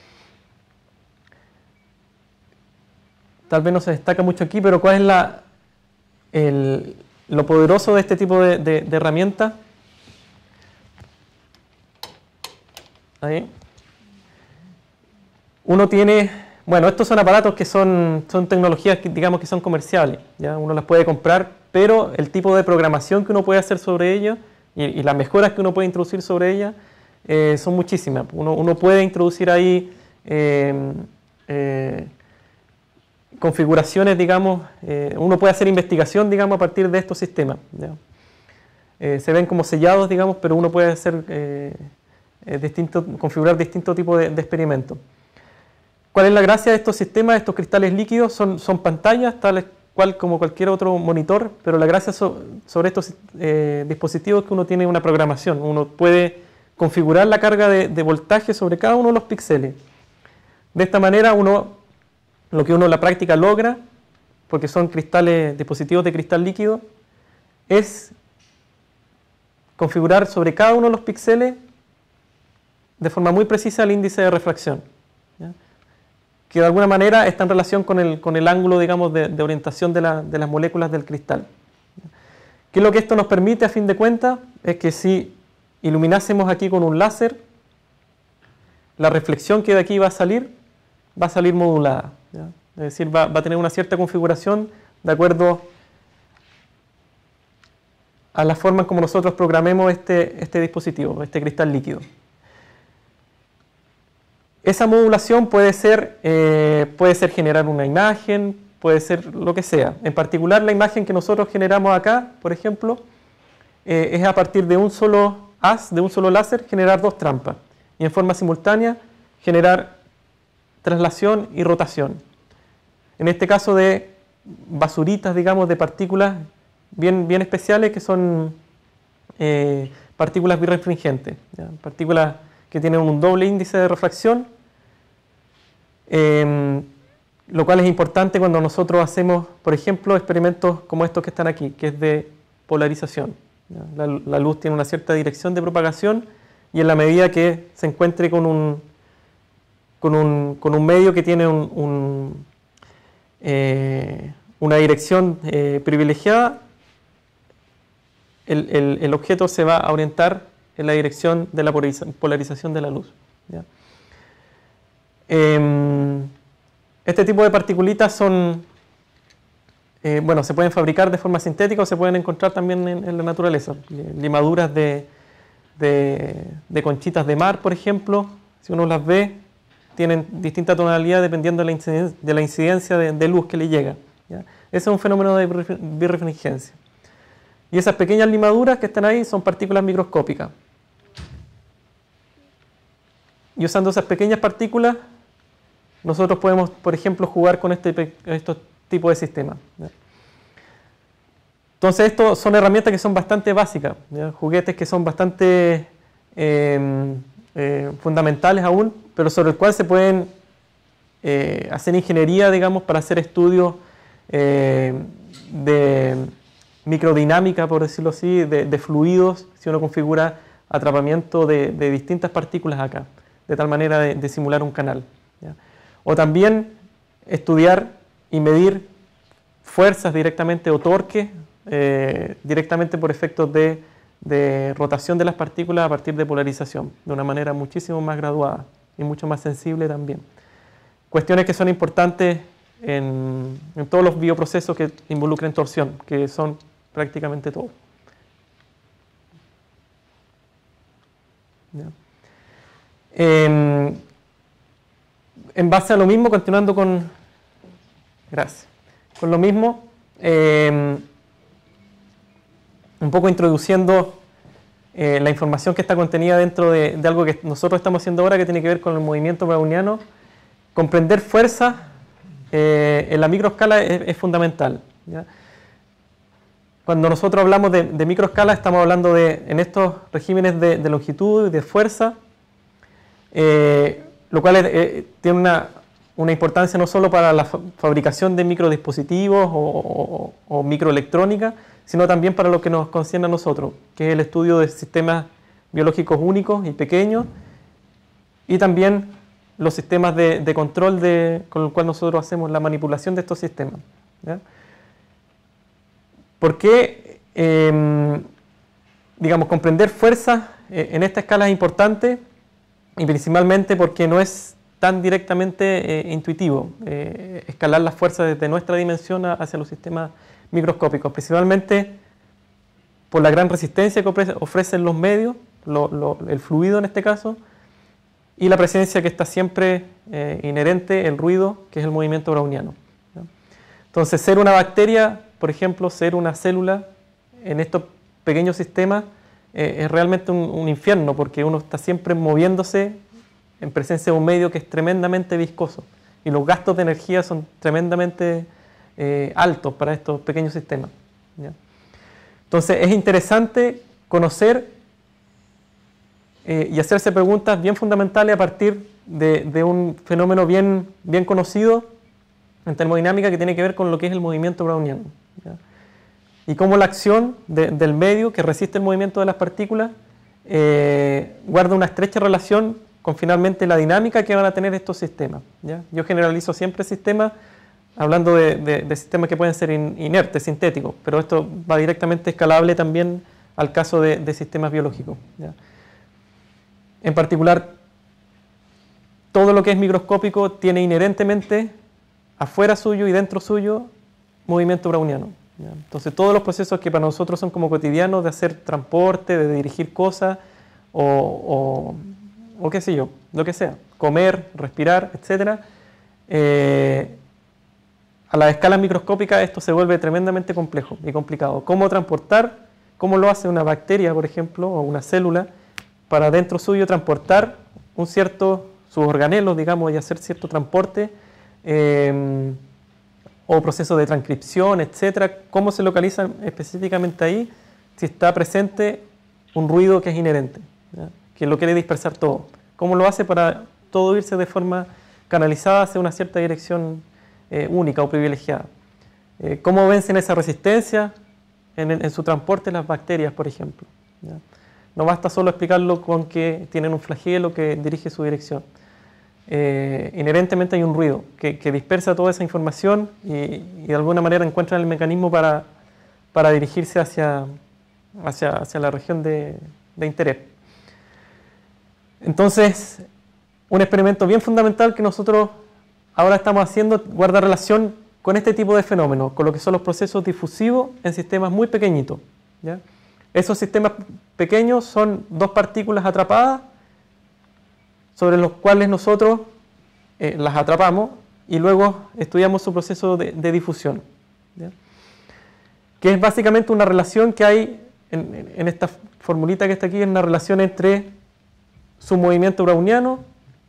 Tal vez no se destaca mucho aquí, pero ¿cuál es la, el, lo poderoso de este tipo de, de, de herramientas? Ahí. Uno tiene, bueno, estos son aparatos que son, son tecnologías que digamos que son comerciales, ¿ya? Uno las puede comprar, pero el tipo de programación que uno puede hacer sobre ellos y, y las mejoras que uno puede introducir sobre ellas Eh, son muchísimas. Uno, uno puede introducir ahí eh, eh, configuraciones, digamos, eh, uno puede hacer investigación, digamos, a partir de estos sistemas. ¿Ya? Eh, se ven como sellados, digamos, pero uno puede hacer eh, eh, distinto, configurar distintos tipos de, de experimentos. ¿Cuál es la gracia de estos sistemas? Estos cristales líquidos son, son pantallas, tales cual como cualquier otro monitor, pero la gracia so, sobre estos eh, dispositivos es que uno tiene una programación, uno puede configurar la carga de, de voltaje sobre cada uno de los píxeles. De esta manera, uno, lo que uno en la práctica logra, porque son cristales, dispositivos de cristal líquido, es configurar sobre cada uno de los píxeles de forma muy precisa el índice de refracción, ¿ya? Que de alguna manera está en relación con el, con el ángulo, digamos, de, de orientación de, la, de las moléculas del cristal. ¿Qué es lo que esto nos permite a fin de cuentas? Es que si iluminásemos aquí con un láser, la reflexión que de aquí va a salir, va a salir modulada, ¿ya? Es decir, va, va a tener una cierta configuración de acuerdo a la forma en como nosotros programemos este, este dispositivo, este cristal líquido. Esa modulación puede ser, eh, puede ser generar una imagen, puede ser lo que sea. En particular, la imagen que nosotros generamos acá, por ejemplo, eh, es a partir de un solo haz, de un solo láser, generar dos trampas. Y en forma simultánea, generar traslación y rotación. En este caso de basuritas, digamos, de partículas bien, bien especiales que son eh, partículas birrefringentes, ¿ya? Partículas que tienen un doble índice de refracción, eh, lo cual es importante cuando nosotros hacemos, por ejemplo, experimentos como estos que están aquí, que es de polarización. La, la luz tiene una cierta dirección de propagación y en la medida que se encuentre con un, con un, con un medio que tiene un, un, eh, una dirección eh, privilegiada, el, el, el objeto se va a orientar en la dirección de la polarización de la luz, ¿ya? Eh, este tipo de partículitas son, eh, bueno, se pueden fabricar de forma sintética o se pueden encontrar también en, en la naturaleza. Limaduras de, de, de conchitas de mar, por ejemplo, si uno las ve, tienen distinta tonalidad dependiendo de la incidencia de, la incidencia de, de luz que le llega, ¿ya? Ese es un fenómeno de birrefringencia. Y esas pequeñas limaduras que están ahí son partículas microscópicas. Y usando esas pequeñas partículas, nosotros podemos, por ejemplo, jugar con este, estos tipos de sistemas, ¿ya? Entonces, estos son herramientas que son bastante básicas, ¿ya? Juguetes que son bastante eh, eh, fundamentales aún, pero sobre el cual se pueden eh, hacer ingeniería, digamos, para hacer estudios eh, de microdinámica, por decirlo así, de, de fluidos, si uno configura atrapamiento de, de distintas partículas acá, de tal manera de, de simular un canal, ¿ya? O también estudiar y medir fuerzas directamente o torques eh, directamente por efectos de, de rotación de las partículas a partir de polarización, de una manera muchísimo más graduada y mucho más sensible también. Cuestiones que son importantes en, en todos los bioprocesos que involucren torsión, que son prácticamente todos. ¿Ya? Eh, En base a lo mismo, continuando con, gracias, con lo mismo, eh, un poco introduciendo eh, la información que está contenida dentro de, de algo que nosotros estamos haciendo ahora, que tiene que ver con el movimiento browniano. Comprender fuerza eh, en la microescala es, es fundamental, ¿ya? Cuando nosotros hablamos de, de microescala, estamos hablando de, en estos regímenes de, de longitud y de fuerza, eh, lo cual eh, tiene una, una importancia no solo para la fa fabricación de microdispositivos o, o, o microelectrónica, sino también para lo que nos concierne a nosotros, que es el estudio de sistemas biológicos únicos y pequeños, y también los sistemas de, de control de, con el cual nosotros hacemos la manipulación de estos sistemas, ¿ya? ¿Por qué, eh, digamos, comprender fuerza eh, en esta escala es importante? Y principalmente porque no es tan directamente eh, intuitivo eh, escalar las fuerzas desde nuestra dimensión hacia los sistemas microscópicos, principalmente por la gran resistencia que ofrecen los medios, lo, lo, el fluido en este caso, y la presencia que está siempre eh, inherente, el ruido, que es el movimiento browniano, ¿ya? Entonces, ser una bacteria, por ejemplo, ser una célula en estos pequeños sistemas, Eh, es realmente un, un infierno, porque uno está siempre moviéndose en presencia de un medio que es tremendamente viscoso y los gastos de energía son tremendamente eh, altos para estos pequeños sistemas, ¿ya? Entonces es interesante conocer eh, y hacerse preguntas bien fundamentales a partir de, de un fenómeno bien, bien conocido en termodinámica que tiene que ver con lo que es el movimiento browniano, ¿ya? Y cómo la acción de, del medio que resiste el movimiento de las partículas eh, guarda una estrecha relación con finalmente la dinámica que van a tener estos sistemas, ¿ya? Yo generalizo siempre sistemas hablando de, de, de sistemas que pueden ser in, inertes, sintéticos, pero esto va directamente escalable también al caso de, de sistemas biológicos, ¿ya? En particular, todo lo que es microscópico tiene inherentemente afuera suyo y dentro suyo movimiento browniano. Entonces todos los procesos que para nosotros son como cotidianos de hacer transporte, de dirigir cosas o, o, o qué sé yo, lo que sea, comer, respirar, etcétera, eh, a la escala microscópica esto se vuelve tremendamente complejo y complicado. ¿Cómo transportar? ¿Cómo lo hace una bacteria, por ejemplo, o una célula para dentro suyo transportar un cierto, sus organelos, digamos, y hacer cierto transporte eh, o procesos de transcripción, etcétera. ¿Cómo se localizan específicamente ahí? Si está presente un ruido que es inherente, ¿ya? Que lo quiere dispersar todo. ¿Cómo lo hace para todo irse de forma canalizada hacia una cierta dirección eh, única o privilegiada? Eh, ¿Cómo vencen esa resistencia en, en su transporte las bacterias, por ejemplo? ¿Ya? No basta solo explicarlo con que tienen un flagelo que dirige su dirección. Eh, inherentemente hay un ruido que, que dispersa toda esa información y, y de alguna manera encuentran el mecanismo para, para dirigirse hacia, hacia, hacia la región de, de interés. Entonces, un experimento bien fundamental que nosotros ahora estamos haciendo guarda relación con este tipo de fenómenos, con lo que son los procesos difusivos en sistemas muy pequeñitos, ¿ya? Esos sistemas pequeños son dos partículas atrapadas sobre los cuales nosotros eh, las atrapamos y luego estudiamos su proceso de, de difusión, ¿ya? Que es básicamente una relación que hay en, en esta formulita que está aquí, es una relación entre su movimiento browniano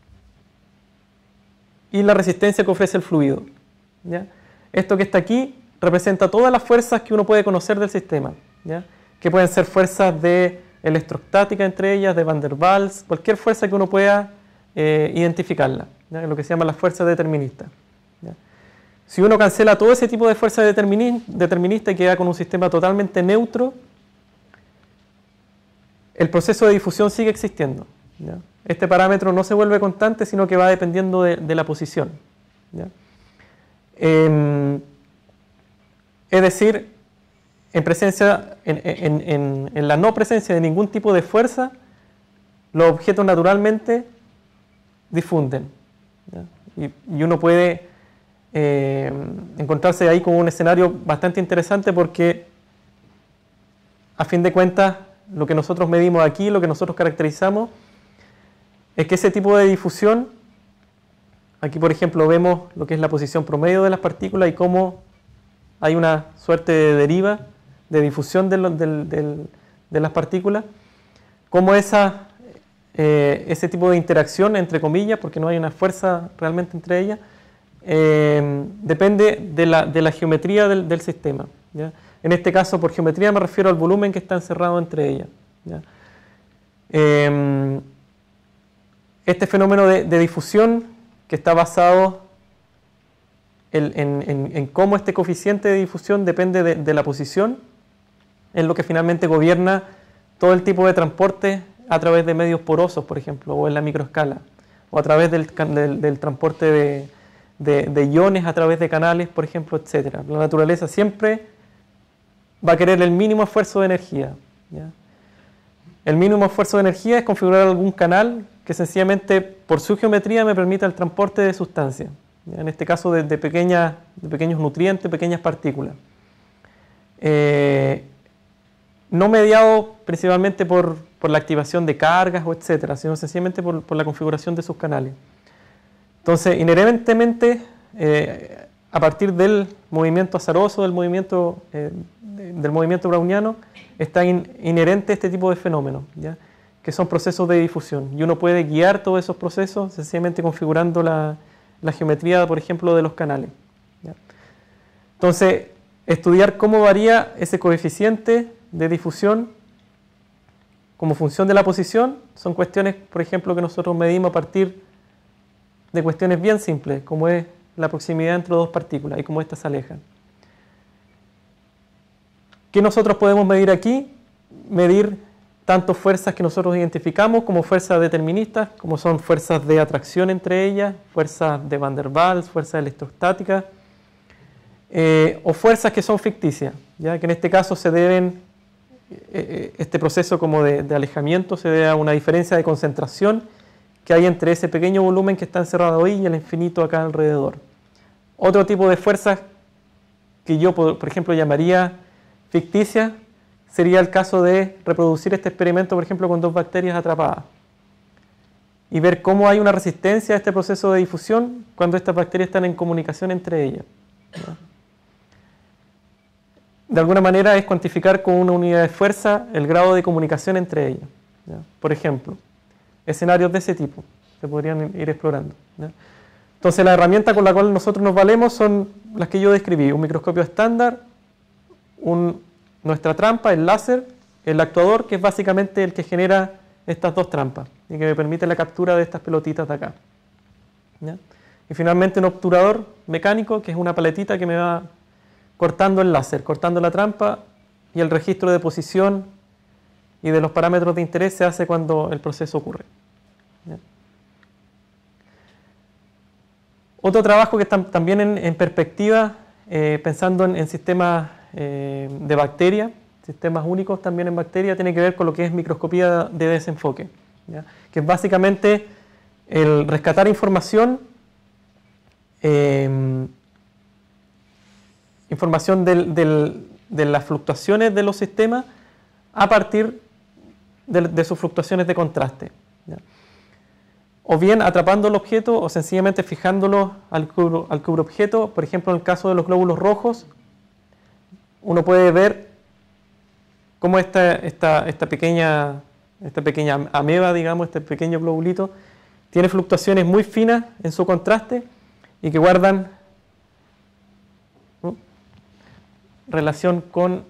y la resistencia que ofrece el fluido, ¿ya? Esto que está aquí representa todas las fuerzas que uno puede conocer del sistema, ¿ya? Que pueden ser fuerzas de electrostática entre ellas, de Van der Waals, cualquier fuerza que uno pueda eh, identificarla, ¿ya? Lo que se llama las fuerzas deterministas, ¿ya? Si uno cancela todo ese tipo de fuerzas deterministas y queda con un sistema totalmente neutro, el proceso de difusión sigue existiendo, ¿ya? Este parámetro no se vuelve constante, sino que va dependiendo de, de la posición, ¿ya? Eh, es decir, en, presencia, en, en, en, en la no presencia de ningún tipo de fuerza, los objetos naturalmente difunden, ¿ya? Y, y uno puede eh, encontrarse ahí con un escenario bastante interesante porque, a fin de cuentas, lo que nosotros medimos aquí, lo que nosotros caracterizamos, es que ese tipo de difusión, aquí por ejemplo vemos lo que es la posición promedio de las partículas y cómo hay una suerte de deriva, de difusión de, lo, del, del, de las partículas, cómo esa, eh, ese tipo de interacción, entre comillas, porque no hay una fuerza realmente entre ellas, eh, depende de la, de la geometría del, del sistema, ¿ya? En este caso, por geometría me refiero al volumen que está encerrado entre ellas, ¿ya? Eh, Este fenómeno de, de difusión que está basado en, en, en, en cómo este coeficiente de difusión depende de, de la posición, es lo que finalmente gobierna todo el tipo de transporte a través de medios porosos, por ejemplo, o en la microescala, o a través del, del, del transporte de, de, de iones a través de canales, por ejemplo, etcétera. La naturaleza siempre va a querer el mínimo esfuerzo de energía, ¿ya? El mínimo esfuerzo de energía es configurar algún canal que sencillamente por su geometría me permita el transporte de sustancias, ¿ya? En este caso de, de, pequeñas, de pequeños nutrientes, pequeñas partículas. Eh, no mediado principalmente por, por la activación de cargas o etcétera, sino sencillamente por, por la configuración de sus canales. Entonces, inherentemente, eh, a partir del movimiento azaroso, del movimiento, eh, de, del movimiento browniano, está in, inherente este tipo de fenómenos, ¿ya? Que son procesos de difusión. Y uno puede guiar todos esos procesos sencillamente configurando la, la geometría, por ejemplo, de los canales, ¿ya? Entonces, estudiar cómo varía ese coeficiente de difusión como función de la posición son cuestiones, por ejemplo, que nosotros medimos a partir de cuestiones bien simples, como es la proximidad entre dos partículas y cómo éstas se alejan. ¿Qué nosotros podemos medir aquí? Medir tanto fuerzas que nosotros identificamos como fuerzas deterministas, como son fuerzas de atracción entre ellas, fuerzas de Van der Waals, fuerzas electrostáticas, eh, o fuerzas que son ficticias, ya que en este caso se deben, eh, este proceso como de, de alejamiento se debe a una diferencia de concentración que hay entre ese pequeño volumen que está encerrado ahí y el infinito acá alrededor. Otro tipo de fuerzas que yo, por, por ejemplo, llamaría ficticias, sería el caso de reproducir este experimento, por ejemplo, con dos bacterias atrapadas y ver cómo hay una resistencia a este proceso de difusión cuando estas bacterias están en comunicación entre ellas, ¿no? De alguna manera es cuantificar con una unidad de fuerza el grado de comunicación entre ellas, ¿ya? Por ejemplo, escenarios de ese tipo se podrían ir explorando, ¿ya? Entonces la herramienta con la cual nosotros nos valemos son las que yo describí: un microscopio estándar, un, nuestra trampa, el láser, el actuador, que es básicamente el que genera estas dos trampas y que me permite la captura de estas pelotitas de acá, ¿ya? Y finalmente un obturador mecánico, que es una paletita que me va cortando el láser, cortando la trampa, y el registro de posición y de los parámetros de interés se hace cuando el proceso ocurre, ¿ya? Otro trabajo que está también en, en perspectiva, eh, pensando en, en sistemas eh, de bacteria, sistemas únicos también en bacteria, tiene que ver con lo que es microscopía de desenfoque, ¿ya? Que es básicamente el rescatar información, eh, información del, del, de las fluctuaciones de los sistemas a partir de, de sus fluctuaciones de contraste, ¿ya? O bien atrapando el objeto o sencillamente fijándolo al cubo, al cubo objeto. Por ejemplo, en el caso de los glóbulos rojos, uno puede ver cómo esta, esta, esta, pequeña, esta pequeña ameba, digamos, este pequeño globulito, tiene fluctuaciones muy finas en su contraste y que guardan, ¿no?, relación con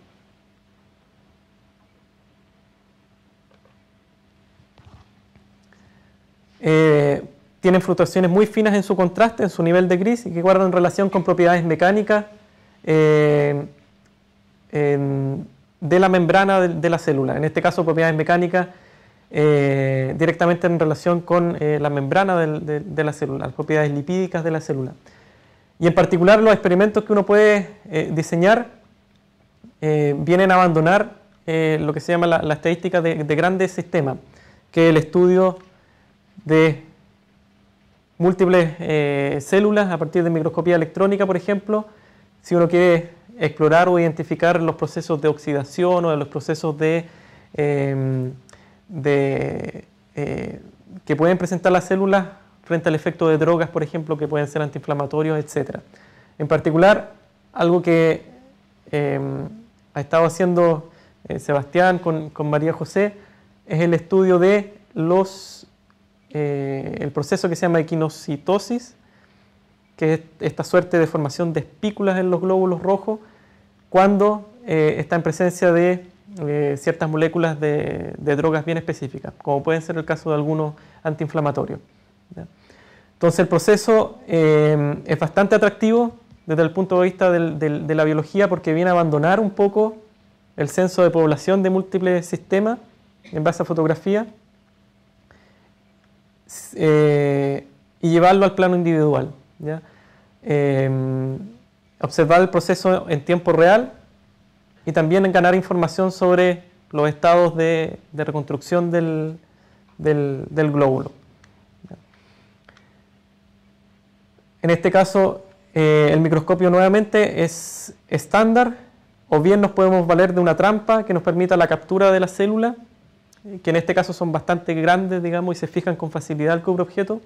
eh, tienen fluctuaciones muy finas en su contraste, en su nivel de gris, y que guardan relación con propiedades mecánicas eh, en, de la membrana de, de la célula. En este caso, propiedades mecánicas eh, directamente en relación con eh, la membrana de, de, de la célula, las propiedades lipídicas de la célula. Y en particular, los experimentos que uno puede eh, diseñar eh, vienen a abandonar eh, lo que se llama la, la estadística de, de grandes sistemas, que es el estudio de múltiples eh, células a partir de microscopía electrónica, por ejemplo. Si uno quiere explorar o identificar los procesos de oxidación o de los procesos de, eh, de, eh, que pueden presentar las células frente al efecto de drogas, por ejemplo, que pueden ser antiinflamatorios, etcétera. En particular, algo que eh, ha estado haciendo eh, Sebastián con, con María José es el estudio de los, eh, el proceso que se llama equinocitosis, que es esta suerte de formación de espículas en los glóbulos rojos cuando eh, está en presencia de eh, ciertas moléculas de, de drogas bien específicas, como pueden ser el caso de algunos antiinflamatorios, ¿ya? Entonces el proceso eh, es bastante atractivo desde el punto de vista del, del, de la biología, porque viene a abandonar un poco el censo de población de múltiples sistemas en base a fotografía eh, y llevarlo al plano individual, ¿ya? Eh, observar el proceso en tiempo real y también en ganar información sobre los estados de, de reconstrucción del, del, del glóbulo. En este caso, eh, el microscopio nuevamente es estándar, o bien nos podemos valer de una trampa que nos permita la captura de la célula, que en este caso son bastante grandes, digamos, y se fijan con facilidad al cubre objeto.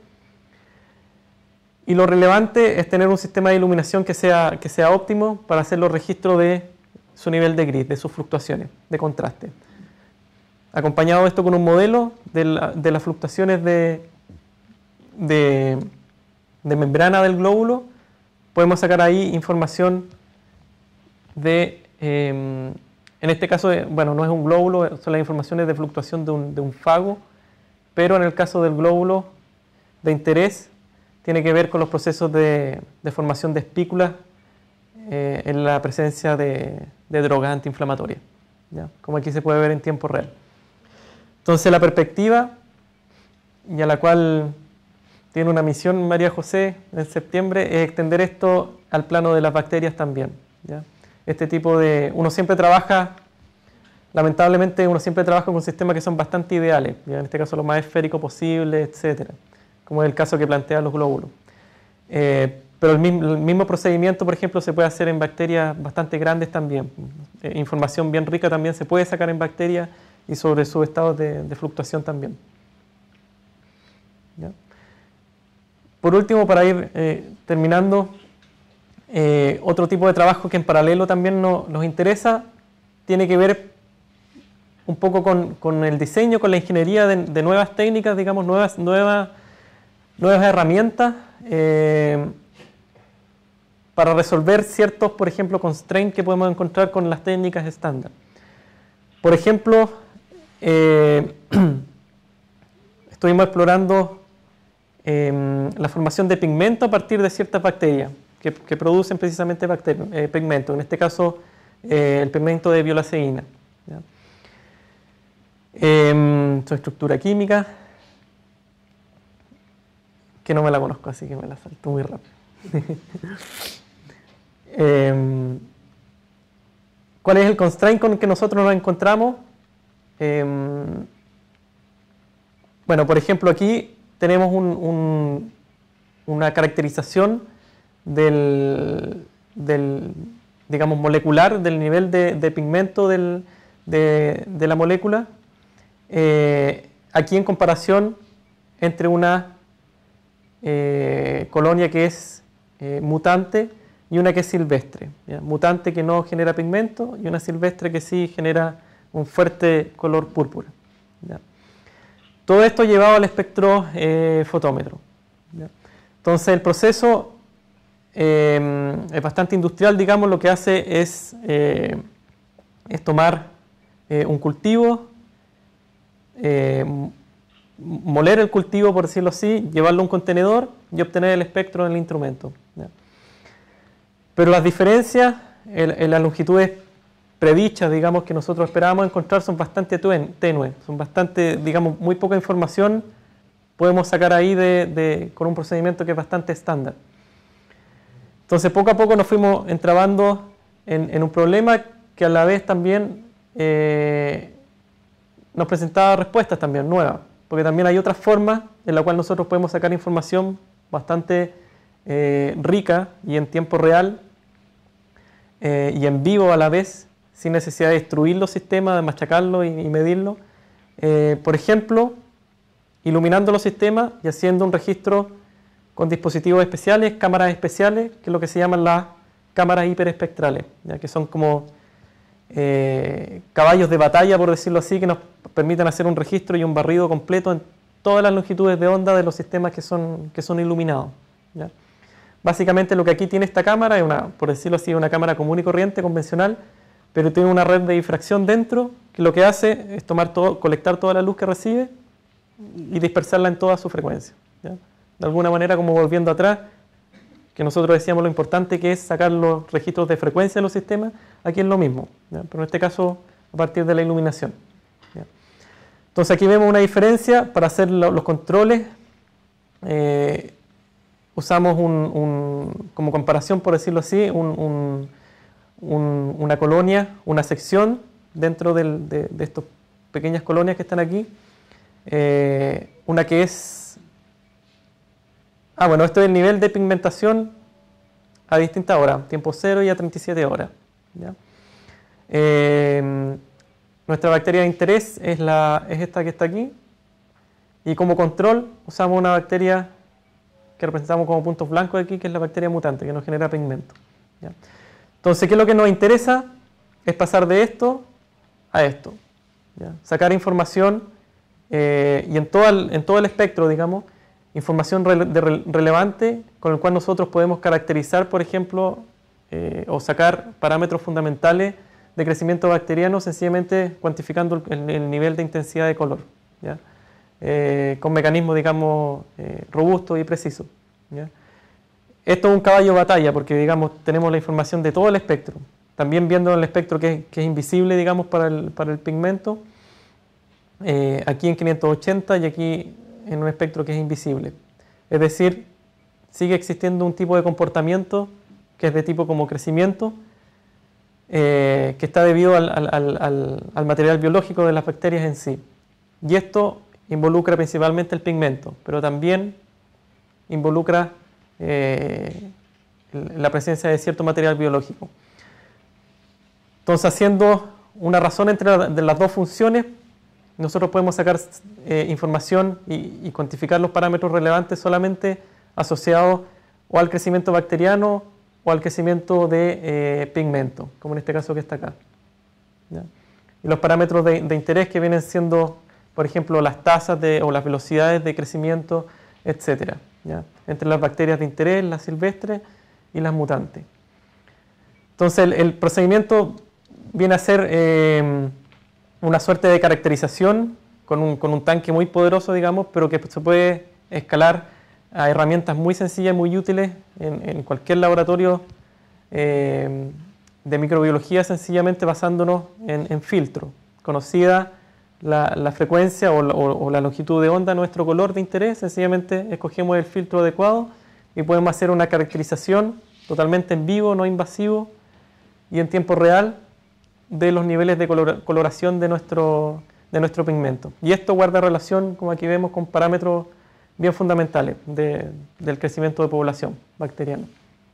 Y lo relevante es tener un sistema de iluminación que sea, que sea óptimo para hacer los registros de su nivel de gris, de sus fluctuaciones de contraste. Acompañado esto con un modelo de, la, de las fluctuaciones de, de, de membrana del glóbulo, podemos sacar ahí información de, eh, en este caso, bueno, no es un glóbulo, son las informaciones de fluctuación de un, de un fago, pero en el caso del glóbulo de interés, tiene que ver con los procesos de, de formación de espículas eh, en la presencia de, de drogas antiinflamatorias, ¿ya? Como aquí se puede ver en tiempo real. Entonces la perspectiva, y a la cual tiene una misión María José en septiembre, es extender esto al plano de las bacterias también, ¿ya? Este tipo de... Uno siempre trabaja, lamentablemente uno siempre trabaja con sistemas que son bastante ideales, ¿ya? En este caso lo más esférico posible, etcétera, como es el caso que plantean los glóbulos. Eh, pero el mismo, el mismo procedimiento, por ejemplo, se puede hacer en bacterias bastante grandes también. Eh, información bien rica también se puede sacar en bacterias y sobre sus estados de, de fluctuación también, ¿ya? Por último, para ir eh, terminando, eh, otro tipo de trabajo que en paralelo también no, nos interesa tiene que ver un poco con, con el diseño, con la ingeniería de, de nuevas técnicas, digamos, nuevas, nuevas nuevas herramientas eh, para resolver ciertos, por ejemplo, constraints que podemos encontrar con las técnicas estándar. Por ejemplo, eh, estuvimos explorando eh, la formación de pigmento a partir de ciertas bacterias que, que producen precisamente eh, pigmento, en este caso eh, el pigmento de violaceína. ¿Ya? Eh, su estructura química, que no me la conozco, así que me la salto muy rápido. eh, ¿Cuál es el constraint con el que nosotros nos encontramos? Eh, bueno, por ejemplo, aquí tenemos un, un, una caracterización del, del, digamos, molecular, del nivel de, de pigmento del, de, de la molécula. Eh, aquí en comparación entre una eh, colonia que es eh, mutante y una que es silvestre, ¿ya? Mutante que no genera pigmento y una silvestre que sí genera un fuerte color púrpura, ¿ya? Todo esto llevado al espectro eh, fotómetro, ¿ya? Entonces el proceso eh, es bastante industrial, digamos, lo que hace es, eh, es tomar eh, un cultivo, eh, moler el cultivo, por decirlo así, llevarlo a un contenedor y obtener el espectro en el instrumento, ¿ya? Pero las diferencias en, en las longitudes predichas, digamos, que nosotros esperábamos encontrar son bastante tenues, son bastante, digamos, muy poca información podemos sacar ahí de, de, con un procedimiento que es bastante estándar. Entonces, poco a poco nos fuimos entrabando en, en un problema que a la vez también eh, nos presentaba respuestas también nuevas, porque también hay otras formas en las cuales nosotros podemos sacar información bastante eh, rica y en tiempo real eh, y en vivo a la vez, sin necesidad de destruir los sistemas, de machacarlo y, y medirlo. Eh, por ejemplo, iluminando los sistemas y haciendo un registro con dispositivos especiales, cámaras especiales, que es lo que se llaman las cámaras hiperespectrales, ¿ya? Que son como eh, caballos de batalla, por decirlo así, que nos permiten hacer un registro y un barrido completo en todas las longitudes de onda de los sistemas que son, que son iluminados, ¿ya? Básicamente lo que aquí tiene esta cámara es una, por decirlo así, una cámara común y corriente, convencional, pero tiene una red de difracción dentro que lo que hace es tomar todo, colectar toda la luz que recibe y dispersarla en toda su frecuencia, ¿ya? De alguna manera, como volviendo atrás, que nosotros decíamos lo importante que es sacar los registros de frecuencia de los sistemas, aquí es lo mismo, ¿ya? Pero en este caso a partir de la iluminación, ¿ya? Entonces aquí vemos una diferencia. Para hacer lo, los controles eh, usamos un, un, como comparación, por decirlo así, un, un, un, una colonia, una sección dentro del, de, de estas pequeñas colonias que están aquí, eh, una que es Ah, bueno, esto es el nivel de pigmentación a distintas horas, tiempo cero y a treinta y siete horas, ¿ya? Eh, nuestra bacteria de interés es, la, es esta que está aquí, y como control usamos una bacteria que representamos como puntos blancos aquí, que es la bacteria mutante, que nos genera pigmento, ¿ya? Entonces, ¿qué es lo que nos interesa? Es pasar de esto a esto, ¿ya? Sacar información eh, y en todo, el, en todo el espectro, digamos, información rele de re relevante con el cual nosotros podemos caracterizar, por ejemplo, eh, o sacar parámetros fundamentales de crecimiento bacteriano sencillamente cuantificando el, el nivel de intensidad de color, ¿ya? Eh, con mecanismos, digamos, eh, robustos y precisos, ¿ya? Esto es un caballo de batalla porque, digamos, tenemos la información de todo el espectro, también viendo el espectro que es, que es invisible, digamos, para el, para el pigmento, eh, aquí en quinientos ochenta y aquí en un espectro que es invisible. Es decir, sigue existiendo un tipo de comportamiento que es de tipo como crecimiento, eh, que está debido al, al, al, al material biológico de las bacterias en sí. Y esto involucra principalmente el pigmento, pero también involucra eh, la presencia de cierto material biológico. Entonces, haciendo una razón entre la, de las dos funciones, nosotros podemos sacar eh, información y, y cuantificar los parámetros relevantes solamente asociados o al crecimiento bacteriano o al crecimiento de eh, pigmento, como en este caso que está acá, ¿ya? Y los parámetros de, de interés que vienen siendo, por ejemplo, las tasas de, o las velocidades de crecimiento etcétera, ¿ya? Entre las bacterias de interés, las silvestres y las mutantes. Entonces el, el procedimiento viene a ser eh, una suerte de caracterización con un, con un tanque muy poderoso, digamos, pero que se puede escalar a herramientas muy sencillas y muy útiles en, en cualquier laboratorio eh, de microbiología, sencillamente basándonos en, en filtro. Conocida la, la frecuencia o la, o, o la longitud de onda, nuestro color de interés, sencillamente escogemos el filtro adecuado y podemos hacer una caracterización totalmente en vivo, no invasivo y en tiempo real de los niveles de color, coloración de nuestro, de nuestro pigmento. Y esto guarda relación, como aquí vemos, con parámetros bien fundamentales de, del crecimiento de población bacteriana.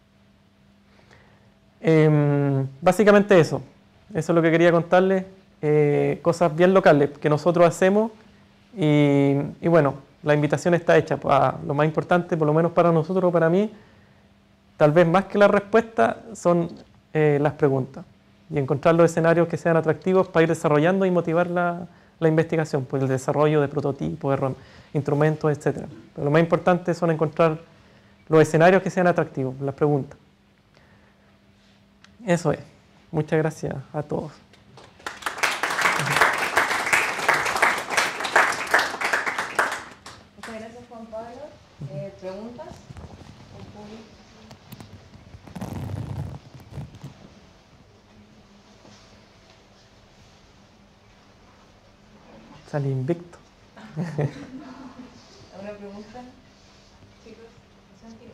Eh, básicamente eso, eso es lo que quería contarles, eh, cosas bien locales que nosotros hacemos y, y bueno, la invitación está hecha. A lo más importante, por lo menos para nosotros, para mí, tal vez más que la respuesta, son eh, las preguntas y encontrar los escenarios que sean atractivos para ir desarrollando y motivar la, la investigación, pues el desarrollo de prototipos, de instrumentos, etcétera. Pero lo más importante son encontrar los escenarios que sean atractivos, las preguntas. Eso es. Muchas gracias a todos. Muchas gracias, Juan Pablo. Eh, ¿Preguntas? Salí invicto. ¿Alguna pregunta? Chicos, Santiago.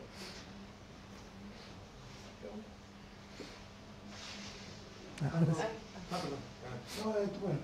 No, bueno,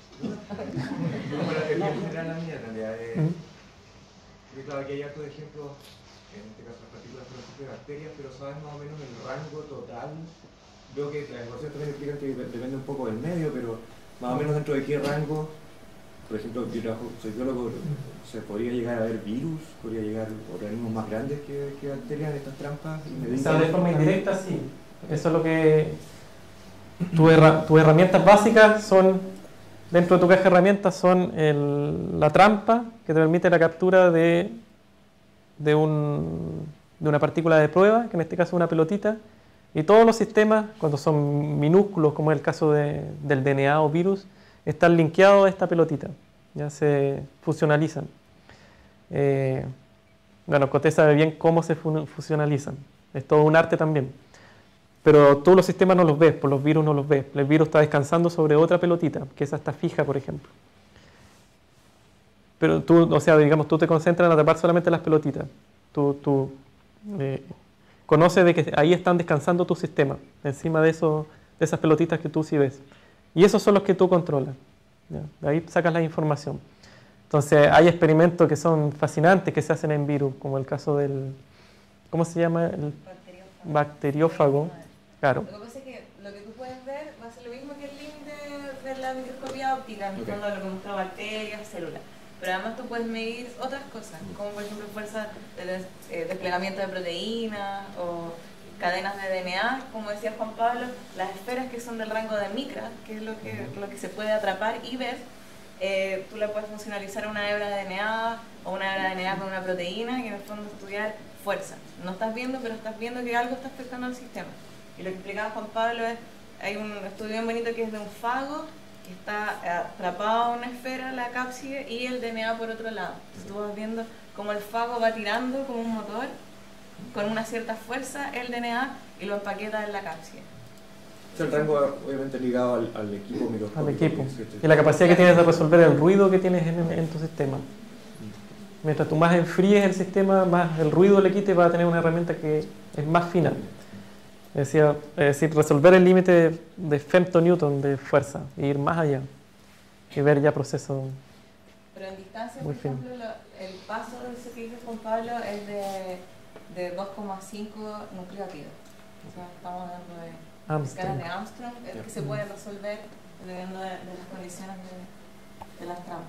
era la mía en realidad. Eh, porque claro, aquí hay hartos ejemplos, en este caso las partículas son las de bacterias, pero sabes más o menos el rango total. Veo que las ecuaciones también explican que depende un poco del medio, pero más o menos dentro de qué rango, por ejemplo, yo trabajo, soy biólogo, ¿se podría llegar a ver virus? ¿Podría llegar organismos más grandes que, que bacterias en estas trampas? O sea, de forma indirecta, sí. Eso es lo que... Tus herra tu herramientas básicas son, dentro de tu caja de herramientas, son el, la trampa, que te permite la captura de, de, un, de una partícula de prueba, que en este caso es una pelotita, y todos los sistemas, cuando son minúsculos, como es el caso de, del D N A o virus, están linkeados a esta pelotita, ya se fusionalizan. Eh, bueno, Coté sabe bien cómo se fusionalizan, es todo un arte también. Pero todos los sistemas no los ves, por los virus no los ves. El virus está descansando sobre otra pelotita, que esa está fija, por ejemplo. Pero tú, o sea, digamos, tú te concentras en atrapar solamente las pelotitas. Tú, tú eh, conoces de que ahí están descansando tus sistemas, encima de, eso, de esas pelotitas que tú sí ves. Y esos son los que tú controlas. ¿Ya? De ahí sacas la información. Entonces, hay experimentos que son fascinantes que se hacen en virus, como el caso del, ¿cómo se llama? El Bacteriófago. Bacteriófago. Claro. Lo que pasa es que lo que tú puedes ver va a ser lo mismo que el límite de la microscopía óptica, en el fondo lo que muestra bacterias, células. Pero además tú puedes medir otras cosas, como por ejemplo fuerza de eh, desplegamiento de proteínas o cadenas de D N A, como decía Juan Pablo, las esferas que son del rango de micras, que es lo que, lo que se puede atrapar y ver. Eh, tú le puedes funcionalizar a una hebra de D N A o una hebra de D N A con una proteína y en el fondo estudiar fuerza. No estás viendo, pero estás viendo que algo está afectando al sistema. Y lo que explicaba Juan Pablo es, hay un estudio bien bonito que es de un fago que está atrapado en una esfera, la cápside, y el D N A por otro lado. Entonces tú vas viendo cómo el fago va tirando como un motor con una cierta fuerza el D N A y lo empaqueta en la cápside. El rango obviamente ligado al, al equipo microscópico. Al equipo. Y la capacidad que tienes de resolver el ruido que tienes en, en tu sistema. Mientras tú más enfríes el sistema, más el ruido le quites, vas a tener una herramienta que es más fina. Es decir, es decir resolver el límite de, de femtonewton de fuerza e ir más allá y ver ya procesos. Pero en distancia, muy por fino. ejemplo, lo, el paso de ese que dice Juan Pablo es de, de dos coma cinco nucleótidos. O sea, estamos hablando de escalas de Armstrong, el que se puede resolver dependiendo de, de las condiciones de, de las trampas.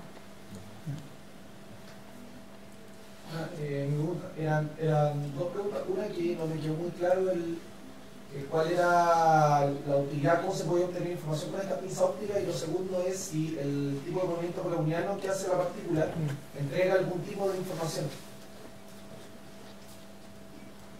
Ah, eh, eran, eran dos preguntas. Una que no me quedó muy claro el, el cuál era la utilidad, cómo se podía obtener información con esta pinza óptica, y lo segundo es si el tipo de movimiento browniano que hace la partícula entrega algún tipo de información.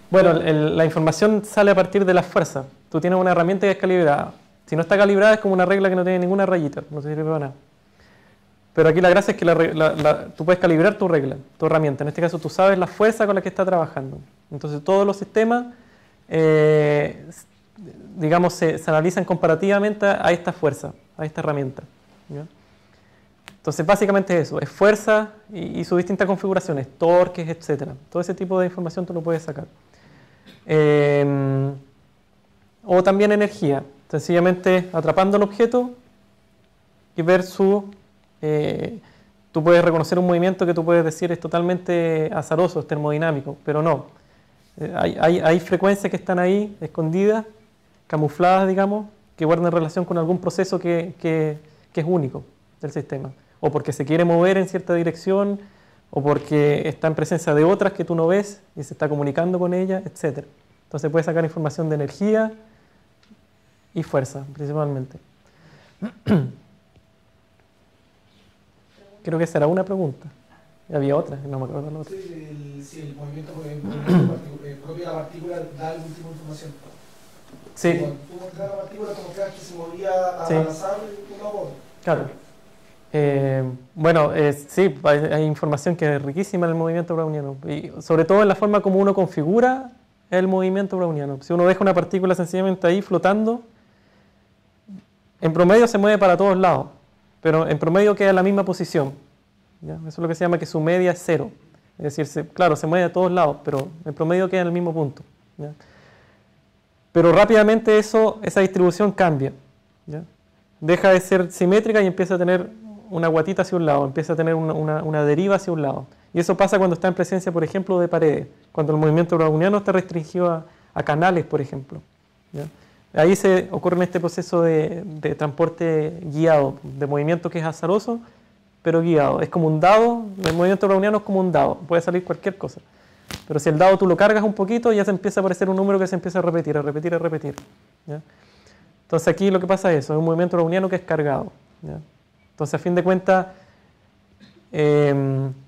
Bueno, el, la información sale a partir de las fuerzas. Tú tienes una herramienta que es calibrada. Si no está calibrada es como una regla que no tiene ninguna rayita, no sirve para nada. Pero aquí la gracia es que la, la, la, tú puedes calibrar tu regla, tu herramienta. En este caso tú sabes la fuerza con la que está trabajando. Entonces todos los sistemas, eh, digamos, se, se analizan comparativamente a esta fuerza, a esta herramienta, ¿ya? Entonces básicamente eso, es fuerza y, y sus distintas configuraciones, torques, etcétera. Todo ese tipo de información tú lo puedes sacar. Eh, o también energía, sencillamente atrapando el objeto y ver su... Eh, tú puedes reconocer un movimiento que tú puedes decir es totalmente azaroso, es termodinámico, pero no. Eh, hay, hay, hay frecuencias que están ahí, escondidas, camufladas, digamos, que guardan relación con algún proceso que, que, que es único del sistema. O porque se quiere mover en cierta dirección, o porque está en presencia de otras que tú no ves y se está comunicando con ellas, etcétera. Entonces puedes sacar información de energía y fuerza, principalmente. Creo que esa era una pregunta. Había otra, no me acuerdo la otra. Sí, el, sí, el movimiento propio de la partícula da algún tipo de información. Sí. Cuando tú mostras la partícula, como que se movía a Sí. al azar y tú no puedes. Claro. Eh, bueno, eh, sí, hay, hay información que es riquísima en el movimiento browniano. Y sobre todo en la forma como uno configura el movimiento browniano. Si uno deja una partícula sencillamente ahí flotando, en promedio se mueve para todos lados, pero en promedio queda en la misma posición, ¿ya? Eso es lo que se llama que su media es cero. Es decir, se, claro, se mueve a todos lados, pero en promedio queda en el mismo punto, ¿ya? Pero rápidamente eso, esa distribución cambia, ¿ya? Deja de ser simétrica y empieza a tener una guatita hacia un lado, empieza a tener una, una, una deriva hacia un lado. Y eso pasa cuando está en presencia, por ejemplo, de paredes, cuando el movimiento browniano está restringido a, a canales, por ejemplo, ¿ya? Ahí se ocurre en este proceso de, de transporte guiado, de movimiento que es azaroso, pero guiado. Es como un dado, el movimiento browniano es como un dado, puede salir cualquier cosa. Pero si el dado tú lo cargas un poquito, ya se empieza a aparecer un número que se empieza a repetir, a repetir, a repetir, ¿ya? Entonces aquí lo que pasa es eso, es un movimiento browniano que es cargado, ¿ya? Entonces a fin de cuentas, eh,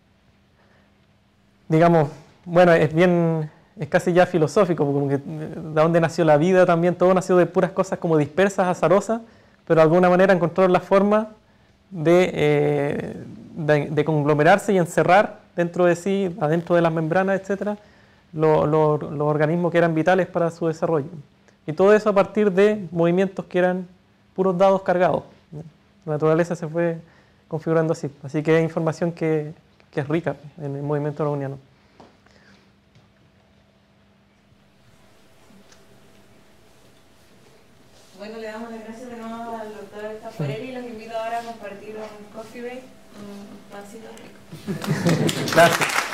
digamos, bueno, es bien... es casi ya filosófico, como que de dónde nació la vida también, todo nació de puras cosas como dispersas, azarosas, pero de alguna manera encontraron la forma de, eh, de, de conglomerarse y encerrar dentro de sí, adentro de las membranas, etcétera, los lo, lo organismos que eran vitales para su desarrollo. Y todo eso a partir de movimientos que eran puros dados cargados, ¿no? La naturaleza se fue configurando así, así que hay información que, que es rica en el movimiento browniano. Bueno, le damos las gracias de nuevo al doctor Staffarelli y los invito ahora a compartir un coffee break, un pancito rico. Gracias.